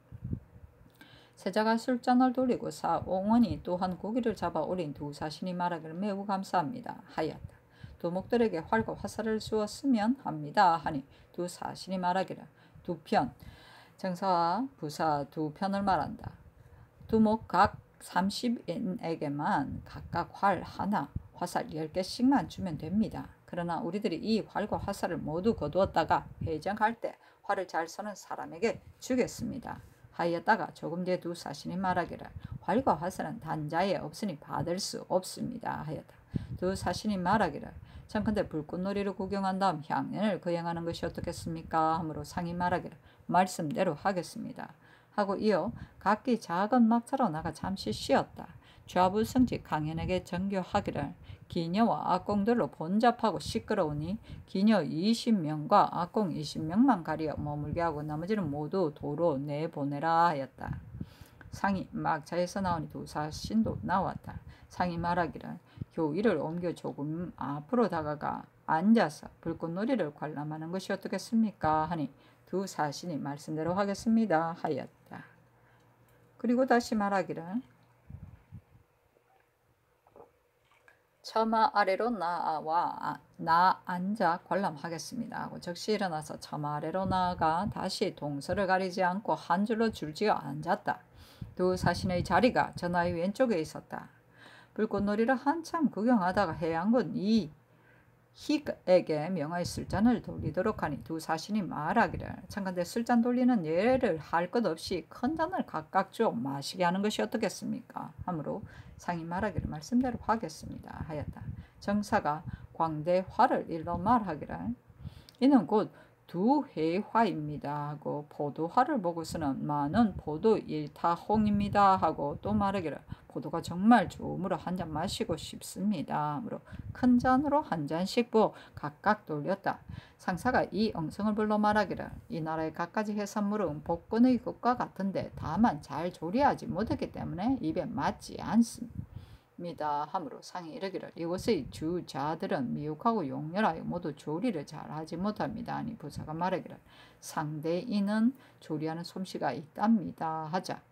A: 세자가 술잔을 돌리고 사옹원이 또한 고기를 잡아 올린 두 사신이 말하기를 매우 감사합니다. 하였다. 두목들에게 활과 화살을 주었으면 합니다. 하니 두 사신이 말하기를 두 편, 정사와 부사 두 편을 말한다. 두목 각 삼십 인에게만 각각 활 하나, 화살 열 개씩만 주면 됩니다. 그러나 우리들이 이 활과 화살을 모두 거두었다가 회정할 때 활을 잘 쏘는 사람에게 주겠습니다. 하였다가 조금 뒤에 두 사신이 말하기를 활과 화살은 단자에 없으니 받을 수 없습니다. 하였다. 두 사신이 말하기를 청컨대 불꽃놀이를 구경한 다음 향연을 거행하는 것이 어떻겠습니까? 하므로 상이 말하기를 말씀대로 하겠습니다. 하고 이어 각기 작은 막차로 나가 잠시 쉬었다. 좌부성직 강연에게 전교하기를 기녀와 악공들로 본잡하고 시끄러우니 기녀 이십 명과 악공 이십 명만 가리어 머물게 하고 나머지는 모두 도로 내보내라 하였다. 상이 막차에서 나오니 두 사신도 나왔다. 상이 말하기를 교위를 옮겨 조금 앞으로 다가가 앉아서 불꽃놀이를 관람하는 것이 어떻겠습니까? 하니 두 사신이 말씀대로 하겠습니다. 하였다. 그리고 다시 말하기를 처마 아래로 나와 나 앉아 관람하겠습니다. 하고 즉시 일어나서 처마 아래로 나아가 다시 동서를 가리지 않고 한 줄로 줄지어 앉았다. 두 사신의 자리가 전하의 왼쪽에 있었다. 불꽃놀이를 한참 구경하다가 해양군 이 희에게 명하여 술잔을 돌리도록 하니 두 사신이 말하기를 청컨대 술잔 돌리는 예를 할 것 없이 큰 잔을 각각 주어 마시게 하는 것이 어떻겠습니까? 하므로 상이 말하기를 말씀대로 하겠습니다. 하였다. 정사가 광대화를 일러 말하기를 이는 곧 두 해화입니다 하고 포도화를 보고서는 많은 포도 일타홍입니다 하고 또 말하기를 포도가 정말 좋으므로 한 잔 마시고 싶습니다 하므로 큰 잔으로 한 잔씩 부어 각각 돌렸다. 상사가 이 엉성을 불러 말하기를 이 나라의 갖가지 해산물은 복근의 것과 같은데 다만 잘 조리하지 못했기 때문에 입에 맞지 않습니다. 하므로 상이 이르기를 이곳의 주자들은 미혹하고 용렬하여 모두 조리를 잘하지 못합니다. 아니 부사가 말하기를 상대인은 조리하는 솜씨가 있답니다. 하자.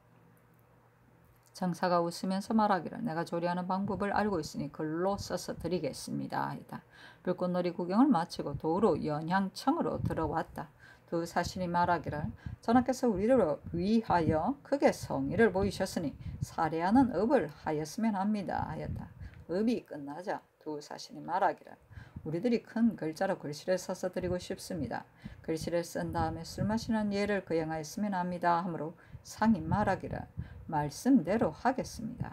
A: 정사가 웃으면서 말하기를 내가 조리하는 방법을 알고 있으니 글로 써서 드리겠습니다. 하였다. 불꽃놀이 구경을 마치고 도로 연향청으로 들어왔다. 두 사신이 말하기를 전하께서 우리를 위하여 크게 성의를 보이셨으니 살해하는 업을 하였으면 합니다. 하였다. 업이 끝나자 두 사신이 말하기를 우리들이 큰 글자로 글씨를 써서 드리고 싶습니다. 글씨를 쓴 다음에 술 마시는 예를 거행하였으면 합니다. 하므로 상이 말하기를 말씀대로 하겠습니다.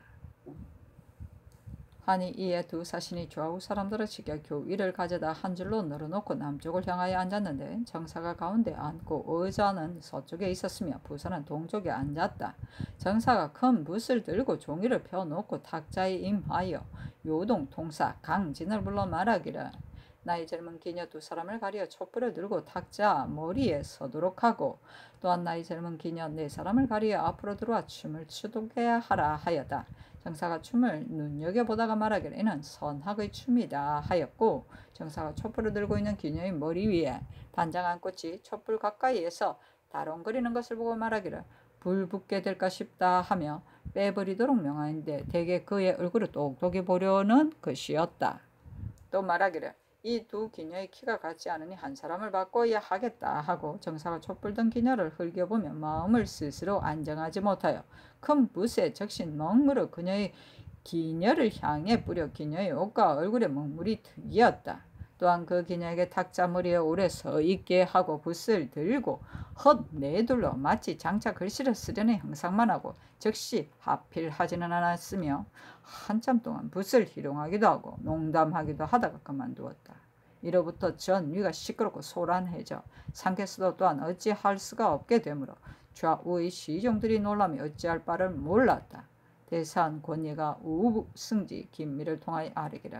A: 하니 이에 두 사신이 좌우 사람들을 시켜 교위를 가져다 한 줄로 늘어놓고 남쪽을 향하여 앉았는데 정사가 가운데 앉고 의자는 서쪽에 있었으며 부사는 동쪽에 앉았다. 정사가 큰 붓을 들고 종이를 펴놓고 탁자에 임하여 요동 통사 강진을 불러 말하기를 나이 젊은 기녀 두 사람을 가리어 촛불을 들고 탁자 머리에 서도록 하고 또한 나이 젊은 기녀 네 사람을 가리어 앞으로 들어와 춤을 추게 하라 하였다. 정사가 춤을 눈여겨보다가 말하기를 이는 선학의 춤이다 하였고 정사가 촛불을 들고 있는 기녀의 머리 위에 단장한 꽃이 촛불 가까이에서 다롱거리는 것을 보고 말하기를 불 붙게 될까 싶다 하며 빼버리도록 명하는데 대개 그의 얼굴을 똑똑히 보려는 것이었다. 또 말하기를 이 두 기녀의 키가 같지 않으니 한 사람을 바꿔야 하겠다 하고 정사가 촛불 든 기녀를 흘겨보며 마음을 스스로 안정하지 못하여 큰 붓에 적신 먹물을 그녀의 기녀를 향해 뿌려 기녀의 옷과 얼굴에 먹물이 튀었다. 또한 그 기녀에게 탁자머리에 오래 서 있게 하고 붓을 들고 헛 내둘러 마치 장차 글씨를 쓰려는 형상만 하고 즉시 하필하지는 않았으며 한참 동안 붓을 희롱하기도 하고 농담하기도 하다가 그만두었다. 이로부터 전 위가 시끄럽고 소란해져 상께서도 또한 어찌할 수가 없게 되므로 좌우의 시종들이 놀라며 어찌할 바를 몰랐다. 대사한 권예가 우승지 김미를 통하여 아뢰기를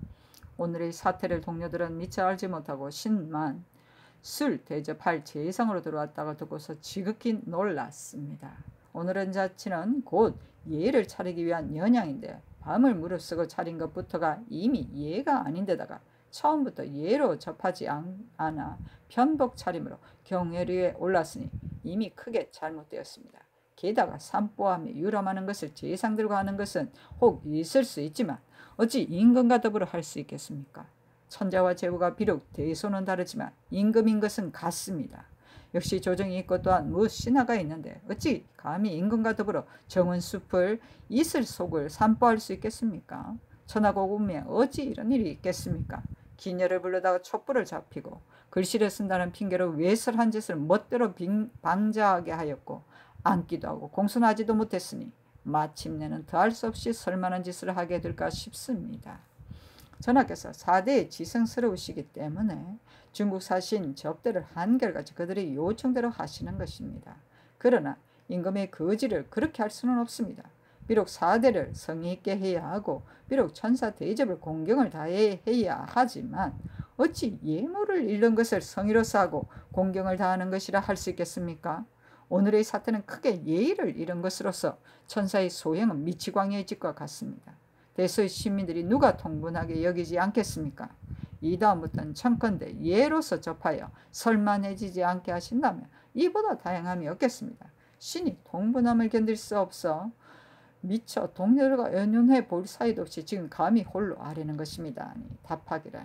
A: 오늘의 사태를 동료들은 미처 알지 못하고 신만 술 대접할 제상으로 들어왔다가 듣고서 지극히 놀랐습니다. 오늘은 자치는 곧 예를 차리기 위한 연양인데 밤을 무릅쓰고 차린 것부터가 이미 예가 아닌데다가 처음부터 예로 접하지 않아 편복 차림으로 경회리에 올랐으니 이미 크게 잘못되었습니다. 게다가 산보하며 유람하는 것을 제상 들고 하는 것은 혹 있을 수 있지만 어찌 임금과 더불어 할 수 있겠습니까? 천자와 제후가 비록 대소는 다르지만 임금인 것은 같습니다. 역시 조정이 있고 또한 무신하가 있는데 어찌 감히 임금과 더불어 정은숲을 이슬 속을 산보할 수 있겠습니까? 천하고 국민에 어찌 이런 일이 있겠습니까? 기녀를 불러다가 촛불을 잡히고 글씨를 쓴다는 핑계로 외설한 짓을 멋대로 빙, 방자하게 하였고 앉기도 하고 공손하지도 못했으니 마침내는 더할 수 없이 설만한 짓을 하게 될까 싶습니다. 전하께서 사대에 지성스러우시기 때문에 중국 사신 접대를 한결같이 그들의 요청대로 하시는 것입니다. 그러나 임금의 거지를 그렇게 할 수는 없습니다. 비록 사대를 성의 있게 해야 하고 비록 천사 대접을 공경을 다해야 하지만 어찌 예물을 잃는 것을 성의로서 하고 공경을 다하는 것이라 할 수 있겠습니까? 오늘의 사태는 크게 예의를 잃은 것으로서 천사의 소행은 미치광이의 짓과 같습니다. 대서의 시민들이 누가 통분하게 여기지 않겠습니까? 이 다음부터는 청컨대 예로서 접하여 설만해지지 않게 하신다면 이보다 다양함이 없겠습니다. 신이 통분함을 견딜 수 없어 미처 동료들과 연연해 볼 사이도 없이 지금 감히 홀로 아뢰는 것입니다. 아니, 답하기를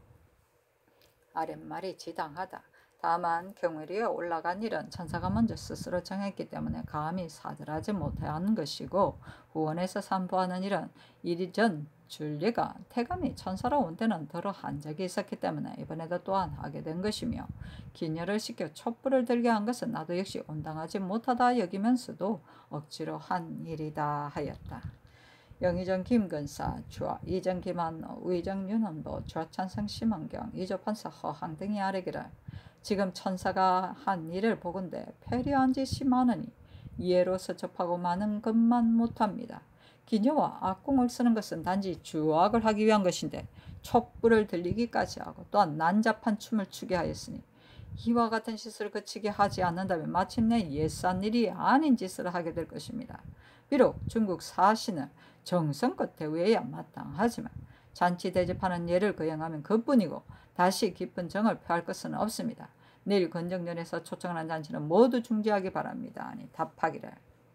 A: 아랫말이 지당하다. 다만 경외리에 올라간 일은 천사가 먼저 스스로 정했기 때문에 감히 사들하지 못하는 것이고 후원에서 산보하는 일은 이전 줄리가 태감이 천사로 온 때는 더러 한 적이 있었기 때문에 이번에도 또한 하게 된 것이며 기녀를 시켜 촛불을 들게 한 것은 나도 역시 온당하지 못하다 여기면서도 억지로 한 일이다 하였다. 영의정 김근사, 주와 이정 김한노, 의정 윤원보, 좌찬성 심원경, 이조판사 허항 등이 아뢰기를 지금 천사가 한 일을 보건대 패리한 짓이 많으니 이해로서 접하고 많은 것만 못합니다. 기녀와 악공을 쓰는 것은 단지 주악을 하기 위한 것인데 촛불을 들리기까지 하고 또한 난잡한 춤을 추게 하였으니 이와 같은 짓을 그치게 하지 않는다면 마침내 예산 일이 아닌 짓을 하게 될 것입니다. 비록 중국 사신은 정성껏 대우해야 마땅하지만 잔치 대접하는 예를 거행하면 그뿐이고 다시 깊은 정을 표할 것은 없습니다. 내일 건정전에서 초청하는 잔치는 모두 중지하기 바랍니다. 아니 답하기를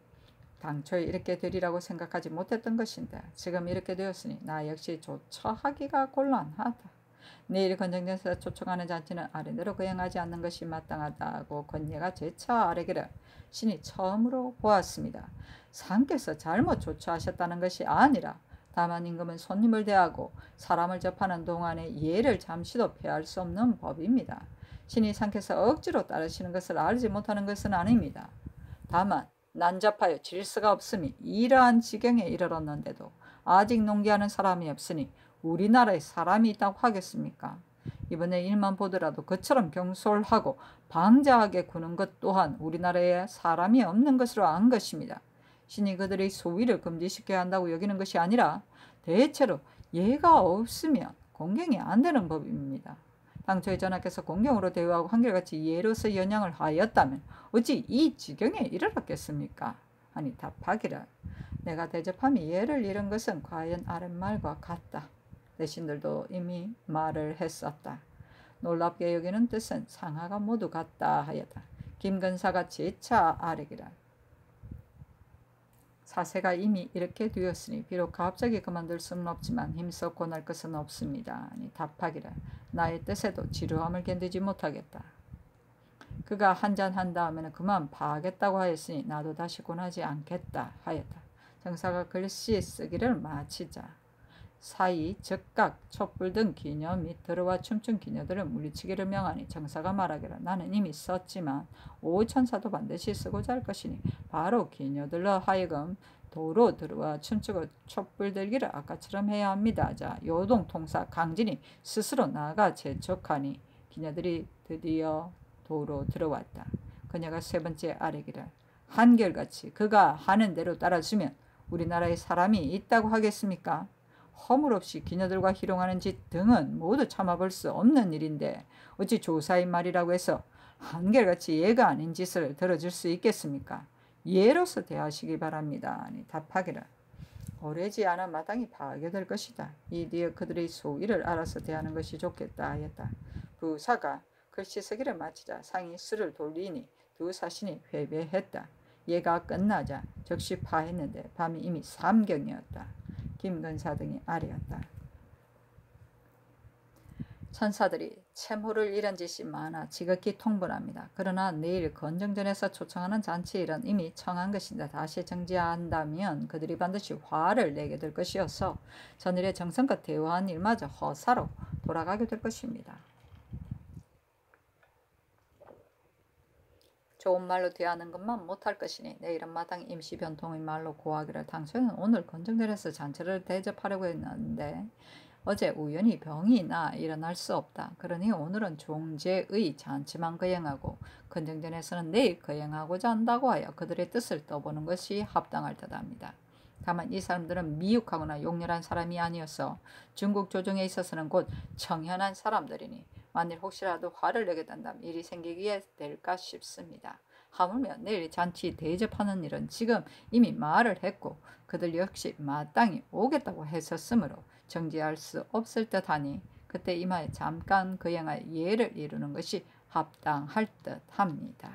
A: 당초에 이렇게 되리라고 생각하지 못했던 것인데 지금 이렇게 되었으니 나 역시 조처하기가 곤란하다. 내일 건정전에서 초청하는 잔치는 아래대로 거행하지 않는 것이 마땅하다고 권예가 재차 아뢰기를 신이 처음으로 보았습니다. 상께서 잘못 조처하셨다는 것이 아니라 다만 임금은 손님을 대하고 사람을 접하는 동안에 예를 잠시도 피할 수 없는 법입니다. 신이 상께서 억지로 따르시는 것을 알지 못하는 것은 아닙니다. 다만 난잡하여 질서가 없음이 이러한 지경에 이르렀는데도 아직 농기하는 사람이 없으니 우리나라에 사람이 있다고 하겠습니까? 이번에 일만 보더라도 그처럼 경솔하고 방자하게 구는 것 또한 우리나라에 사람이 없는 것으로 안 것입니다. 신이 그들의 소위를 금지시켜야 한다고 여기는 것이 아니라 대체로 예가 없으면 공경이 안 되는 법입니다. 당초에 전하께서 공경으로 대우하고 한결같이 예로서 연양을 하였다면 어찌 이 지경에 이르렀겠습니까? 아니 답하기를 내가 대접함이 예를 잃은 것은 과연 아랫말과 같다. 내신들도 이미 말을 했었다. 놀랍게 여기는 뜻은 상하가 모두 같다 하였다. 김근사가 재차 아뢰기를 사세가 이미 이렇게 되었으니 비록 갑자기 그만둘 수는 없지만 힘써 권할 것은 없습니다. 아니 답하기를 나의 뜻에도 지루함을 견디지 못하겠다. 그가 한잔 한 다음에는 그만 봐겠다고 하였으니 나도 다시 권하지 않겠다 하였다. 정사가 글씨 쓰기를 마치자 사이 즉각 촛불 등 기녀 및 들어와 춤춘 기녀들을 물리치기를 명하니 정사가 말하기를 나는 이미 썼지만 오천사도 반드시 쓰고자 할 것이니 바로 기녀들로 하여금 도로 들어와 춤추고 촛불 들기를 아까처럼 해야 합니다. 자, 요동 통사 강진이 스스로 나아가 재촉하니 기녀들이 드디어 도로 들어왔다. 그녀가 세 번째 아뢰기를 한결같이 그가 하는 대로 따라주면 우리나라에 사람이 있다고 하겠습니까? 허물없이 기녀들과 희롱하는 짓 등은 모두 참아볼 수 없는 일인데 어찌 조사인 말이라고 해서 한결같이 예가 아닌 짓을 들어줄 수 있겠습니까? 예로서 대하시기 바랍니다. 아니 답하기를 오래지 않아 마땅히 파괴될 것이다. 이 뒤에 그들의 소위를 알아서 대하는 것이 좋겠다 하였다. 부사가 글씨 쓰기를 마치자 상이 술을 돌리니 두 사신이 회배했다. 예가 끝나자 즉시 파했는데 밤이 이미 삼경이었다. 김근사 등이 아뢰었다. 천사들이 채무를 잃은 짓이 많아 지극히 통분합니다. 그러나 내일 건정전에서 초청하는 잔치일은 이미 청한 것인데 다시 정지한다면 그들이 반드시 화를 내게 될 것이어서 전일에 정성껏 대우한 일마저 허사로 돌아가게 될 것입니다. 좋은 말로 대하는 것만 못할 것이니 내일은 마땅히 임시 변통의 말로 고하기를 당초에는 오늘 건정전에서 잔치를 대접하려고 했는데 어제 우연히 병이 나 일어날 수 없다. 그러니 오늘은 종제의 잔치만 거행하고 건정전에서는 내일 거행하고자 한다고 하여 그들의 뜻을 떠보는 것이 합당할 듯합니다. 다만 이 사람들은 미육하거나 용렬한 사람이 아니어서 중국 조정에 있어서는 곧 청현한 사람들이니 만일 혹시라도 화를 내게 된다면 일이 생기게 될까 싶습니다. 하물며 내일 잔치 대접하는 일은 지금 이미 말을 했고 그들 역시 마땅히 오겠다고 했었으므로 정지할 수 없을 듯하니 그때 이마에 잠깐 거행할 예를 이루는 것이 합당할 듯합니다.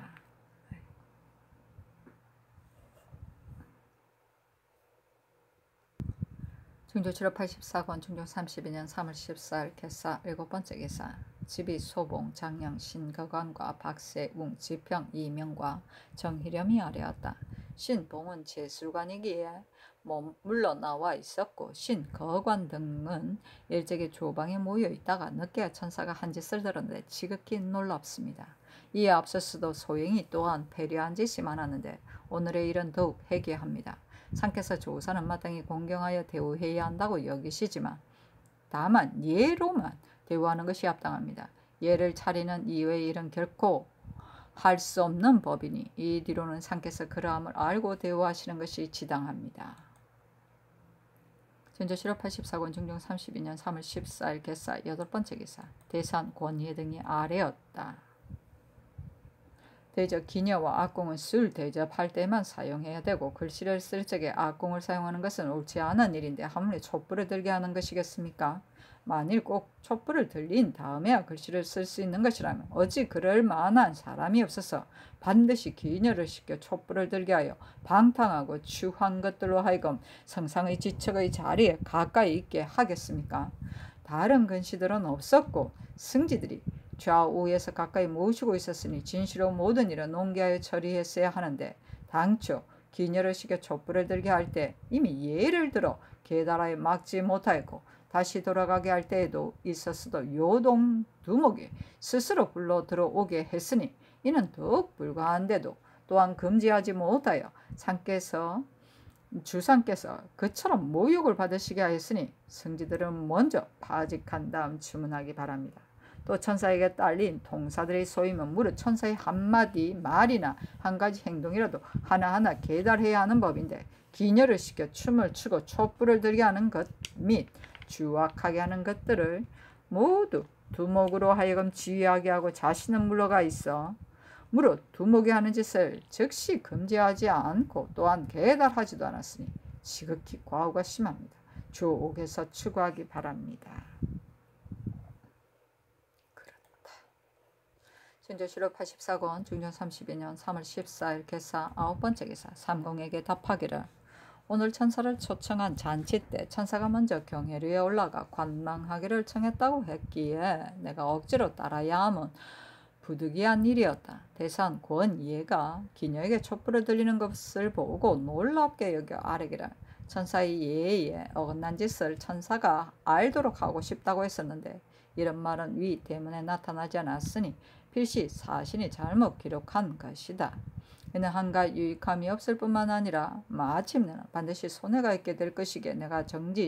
A: 중조 칠월 팔십사 권 중종 삼십이 년 삼월 십사일 개사 일곱 번째 개사 집이 소봉, 장영, 신거관과 박세웅, 지평, 이명과 정희렴이 아뢰었다. 신봉은 제술관이기에 물러 나와 있었고 신거관 등은 일제히 조방에 모여 있다가 늦게 천사가 한 짓을 들었는데 지극히 놀랍습니다. 이에 앞서서도 소행이 또한 패려한 짓이 많았는데 오늘의 일은 더욱 해괴합니다. 상께서 조사는 마땅히 공경하여 대우해야 한다고 여기시지만 다만 예로만 대우하는 것이 합당합니다. 예를 차리는 이외의 일은 결코 할 수 없는 법이니 이 뒤로는 상께서 그러함을 알고 대우하시는 것이 지당합니다. 전조 칠월 팔십사 권 중종 삼십이 년 삼월 십사일 개사 여덟 번째 기사 대산 권예 등이 아뢰었다. 대접 기녀와 악공은 술 대접할 때만 사용해야 되고 글씨를 쓸 적에 악공을 사용하는 것은 옳지 않은 일인데 하물며 촛불을 들게 하는 것이겠습니까? 만일 꼭 촛불을 들린 다음에야 글씨를 쓸 수 있는 것이라면 어찌 그럴 만한 사람이 없어서 반드시 기녀를 시켜 촛불을 들게 하여 방탕하고 추한 것들로 하여금 성상의 지척의 자리에 가까이 있게 하겠습니까? 다른 근시들은 없었고 승지들이 좌우에서 가까이 모시고 있었으니 진시로 모든 일은 농계하여 처리했어야 하는데 당초 기녀를 시켜 촛불을 들게 할 때 이미 예를 들어 계달하여 막지 못하였고 다시 돌아가게 할 때에도 있었어도 요동 두목이 스스로 불러 들어오게 했으니 이는 더욱 불가한데도 또한 금지하지 못하여 상께서 주상께서 그처럼 모욕을 받으시게 하였으니 승지들은 먼저 파직한 다음 주문하기 바랍니다. 또 천사에게 딸린 통사들의 소임은 무릇 천사의 한마디 말이나 한 가지 행동이라도 하나하나 계달해야 하는 법인데 기녀를 시켜 춤을 추고 촛불을 들게 하는 것 및 주악하게 하는 것들을 모두 두목으로 하여금 지휘하게 하고 자신은 물러가 있어 무릇 두목이 하는 짓을 즉시 금지하지 않고 또한 계달하지도 않았으니 지극히 과오가 심합니다. 주옥에서 추구하기 바랍니다. 전조 칠월 팔십사 권 중종 삼십이 년 삼월 십사일 개사 아홉 번째 기사 삼공에게 답하기를 오늘 천사를 초청한 잔치 때 천사가 먼저 경회류에 올라가 관망하기를 청했다고 했기에 내가 억지로 따라야 함은 부득이한 일이었다. 대산 권예가 기녀에게 촛불을 들리는 것을 보고 놀랍게 여겨 아뢰기를 천사의 예의에 어긋난 짓을 천사가 알도록 하고 싶다고 했었는데 이런 말은 위 대문에 나타나지 않았으니 필시 사신이 잘못 기록한 것이다. 이는 한가 유익함이 없을 뿐만 아니라 마침내는 반드시 손해가 있게 될 것이기에 내가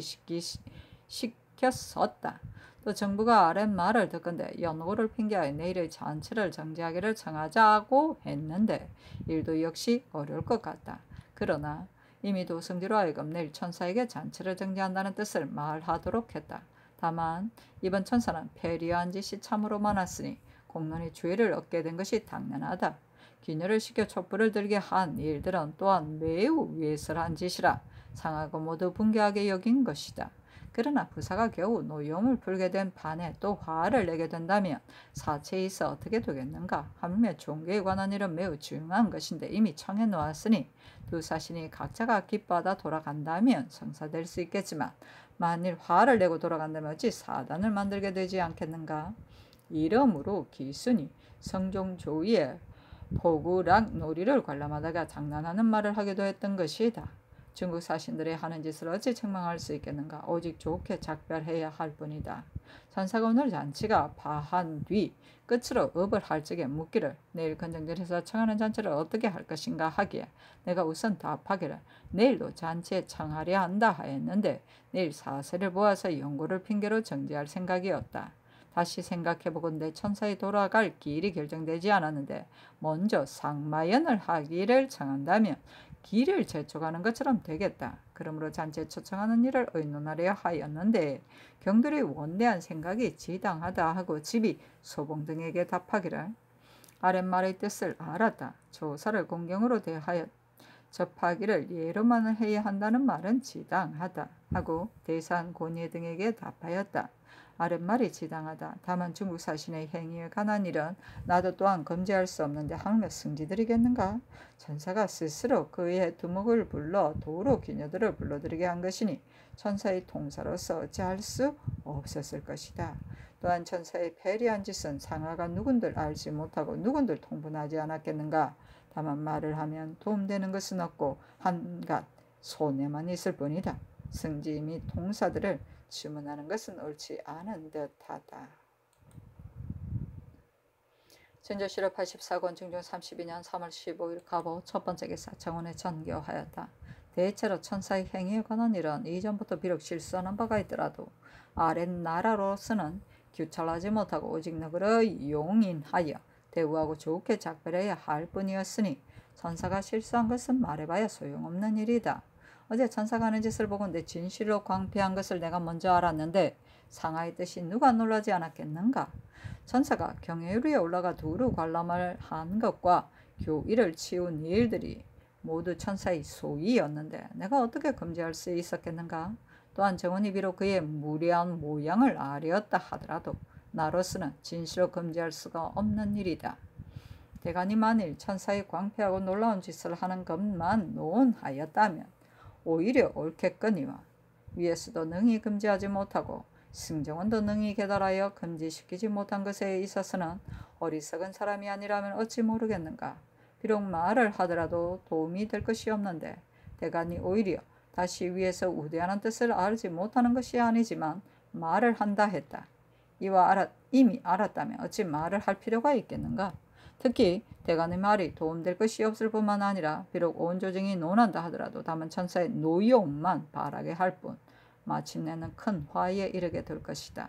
A: 정지시켰었다. 또 정부가 아랫말을 듣건대 연고를 핑계하여 내일의 잔치를 정지하기를 청하자고 했는데 일도 역시 어려울 것 같다. 그러나 이미 도성지로 하여금 내일 천사에게 잔치를 정지한다는 뜻을 말하도록 했다. 다만 이번 천사는 패리한 짓이 참으로 많았으니 공론의 주의를 얻게 된 것이 당연하다. 기녀를 시켜 촛불을 들게 한 일들은 또한 매우 외설한 짓이라 상하고 모두 분개하게 여긴 것이다. 그러나 부사가 겨우 노염을 풀게 된 판에 또 화를 내게 된다면 사체에 있어 어떻게 되겠는가? 하물며 종교에 관한 일은 매우 중요한 것인데 이미 청해놓았으니 두 사신이 각자가 기뻐하다 돌아간다면 성사될 수 있겠지만 만일 화를 내고 돌아간다면 어찌 사단을 만들게 되지 않겠는가? 이러므로 기순이 성종 조이에 포구락 놀이를 관람하다가 장난하는 말을 하기도 했던 것이다. 중국 사신들의 하는 짓을 어찌 책망할 수 있겠는가? 오직 좋게 작별해야 할 뿐이다. 천사가 오늘 잔치가 파한 뒤 끝으로 업을 할 적에 묻기를 내일 건정절에서 청하는 잔치를 어떻게 할 것인가 하기에 내가 우선 답하기를 내일도 잔치에 청하려 한다 하였는데 내일 사세를 모아서 연고를 핑계로 정지할 생각이었다. 다시 생각해보건대 천사에 돌아갈 길이 결정되지 않았는데 먼저 상마연을 하기를 청한다면 길을 재촉하는 것처럼 되겠다. 그러므로 잔치에 초청하는 일을 의논하려 하였는데 경들이 원대한 생각이 지당하다 하고 집이 소봉 등에게 답하기를 아랫말의 뜻을 알았다. 조사를 공경으로 대하여 접하기를 예로만 해야 한다는 말은 지당하다 하고 대산 고니 등에게 답하였다. 아랫말이 지당하다. 다만 중국 사신의 행위에 관한 일은 나도 또한 검지할 수 없는데 하물며 승지드리겠는가? 천사가 스스로 그의 두목을 불러 도로 기녀들을 불러들이게 한 것이니 천사의 통사로서 어찌할 수 없었을 것이다. 또한 천사의 패리한 짓은 상하가 누군들 알지 못하고 누군들 통분하지 않았겠는가? 다만 말을 하면 도움되는 것은 없고 한갓 손해만 있을 뿐이다. 승지 및 통사들을 주문하는 것은 옳지 않은 듯하다. 진조실록 팔십사 권 중종 삼십이 년 삼월 십오일 갑오 첫 번째 기사 정원에 전교하였다. 대체로 천사의 행위에 관한 일은 이전부터 비록 실수하는 바가 있더라도 아랫나라로서는 규찰하지 못하고 오직 너그러 용인하여 대우하고 좋게 작별해야 할 뿐이었으니 천사가 실수한 것은 말해봐야 소용없는 일이다. 어제 천사가 하는 짓을 보고 내 진실로 광패한 것을 내가 먼저 알았는데 상하의 뜻이 누가 놀라지 않았겠는가? 천사가 경회유리에 올라가 두루 관람을 한 것과 교의를 치운 일들이 모두 천사의 소위였는데 내가 어떻게 금지할 수 있었겠는가? 또한 정원이 비록 그의 무례한 모양을 아뢰었다 하더라도 나로서는 진실로 금지할 수가 없는 일이다. 대간이 만일 천사의 광패하고 놀라운 짓을 하는 것만 논하였다면 오히려 옳겠거니와 위에서도 능히 금지하지 못하고 승정원도 능히 계달하여 금지시키지 못한 것에 있어서는 어리석은 사람이 아니라면 어찌 모르겠는가. 비록 말을 하더라도 도움이 될 것이 없는데 대간이 오히려 다시 위에서 우대하는 뜻을 알지 못하는 것이 아니지만 말을 한다 했다. 이와 알았, 이미 알았다면 어찌 말을 할 필요가 있겠는가. 특히 대간의 말이 도움될 것이 없을 뿐만 아니라 비록 온 조정이 논한다 하더라도 다만 천사의 노용만 바라게 할 뿐 마침내는 큰 화에 이르게 될 것이다.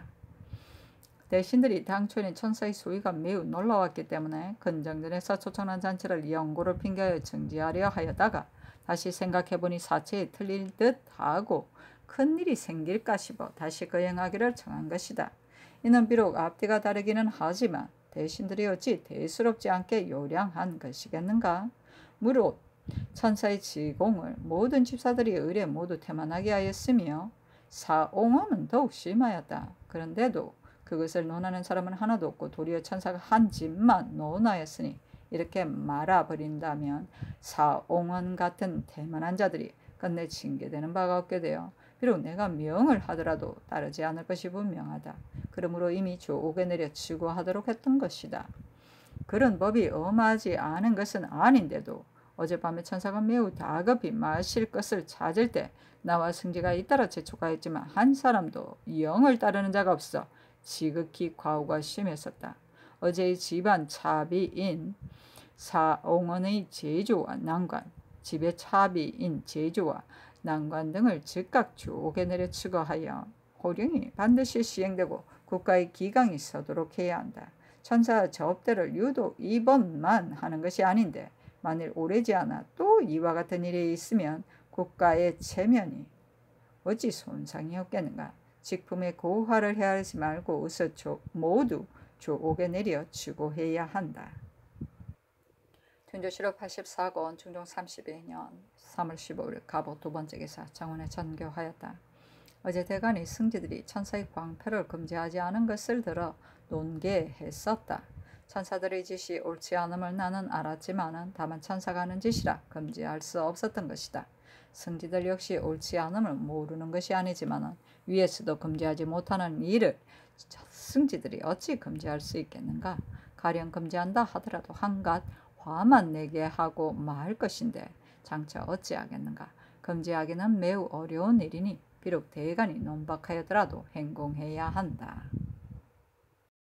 A: 대신들이 당초에는 천사의 소위가 매우 놀라웠기 때문에 건정전에서 초청한 잔치를 연고를 핑계하여 정지하려 하였다가 다시 생각해보니 사체에 틀릴 듯하고 큰일이 생길까 싶어 다시 거행하기를 청한 것이다. 이는 비록 앞뒤가 다르기는 하지만 대신들이 어찌 대수롭지 않게 요량한 것이겠는가? 무릇 천사의 지공을 모든 집사들이 의뢰 모두 태만하게 하였으며 사옹함은 더욱 심하였다. 그런데도 그것을 논하는 사람은 하나도 없고 도리어 천사가 한 짓만 논하였으니 이렇게 말아버린다면 사옹원 같은 태만한 자들이 끝내 징계되는 바가 없게 되어 비록 내가 명을 하더라도 따르지 않을 것이 분명하다. 그러므로 이미 조옥에 내려 추구하도록 했던 것이다. 그런 법이 엄하지 않은 것은 아닌데도 어젯밤에 천사가 매우 다급히 마실 것을 찾을 때 나와 승지가 잇따라 재촉하였지만 한 사람도 영을 따르는 자가 없어 지극히 과오가 심했었다. 어제의 집안 차비인 사옹원의 제주와 난관, 집의 차비인 제주와 난관 등을 즉각 조옥에 내려 추거하여 호령이 반드시 시행되고 국가의 기강이 서도록 해야 한다. 천사 접대를 유독 이번만 하는 것이 아닌데 만일 오래지 않아 또 이와 같은 일이 있으면 국가의 체면이 어찌 손상이 없겠는가. 직품에 고화를 헤아리지 말고 어서 조, 모두 조옥에 내려 추고해야 한다. 둔조실록 팔십사 권 중종 삼십이 년 삼월 십오일 갑오 두 번째 기사 정원에 전교하였다. 어제 대간이 승지들이 천사의 광패를 금지하지 않은 것을 들어 논개했었다. 천사들의 짓이 옳지 않음을 나는 알았지만은 다만 천사가 하는 짓이라 금지할 수 없었던 것이다. 승지들 역시 옳지 않음을 모르는 것이 아니지만은 위에서도 금지하지 못하는 일을 승지들이 어찌 금지할 수 있겠는가. 가령 금지한다 하더라도 한갓 화만 내게 하고 말 것인데 장차 어찌하겠는가. 금지하기는 매우 어려운 일이니 비록 대간이 논박하여더라도 행공해야 한다.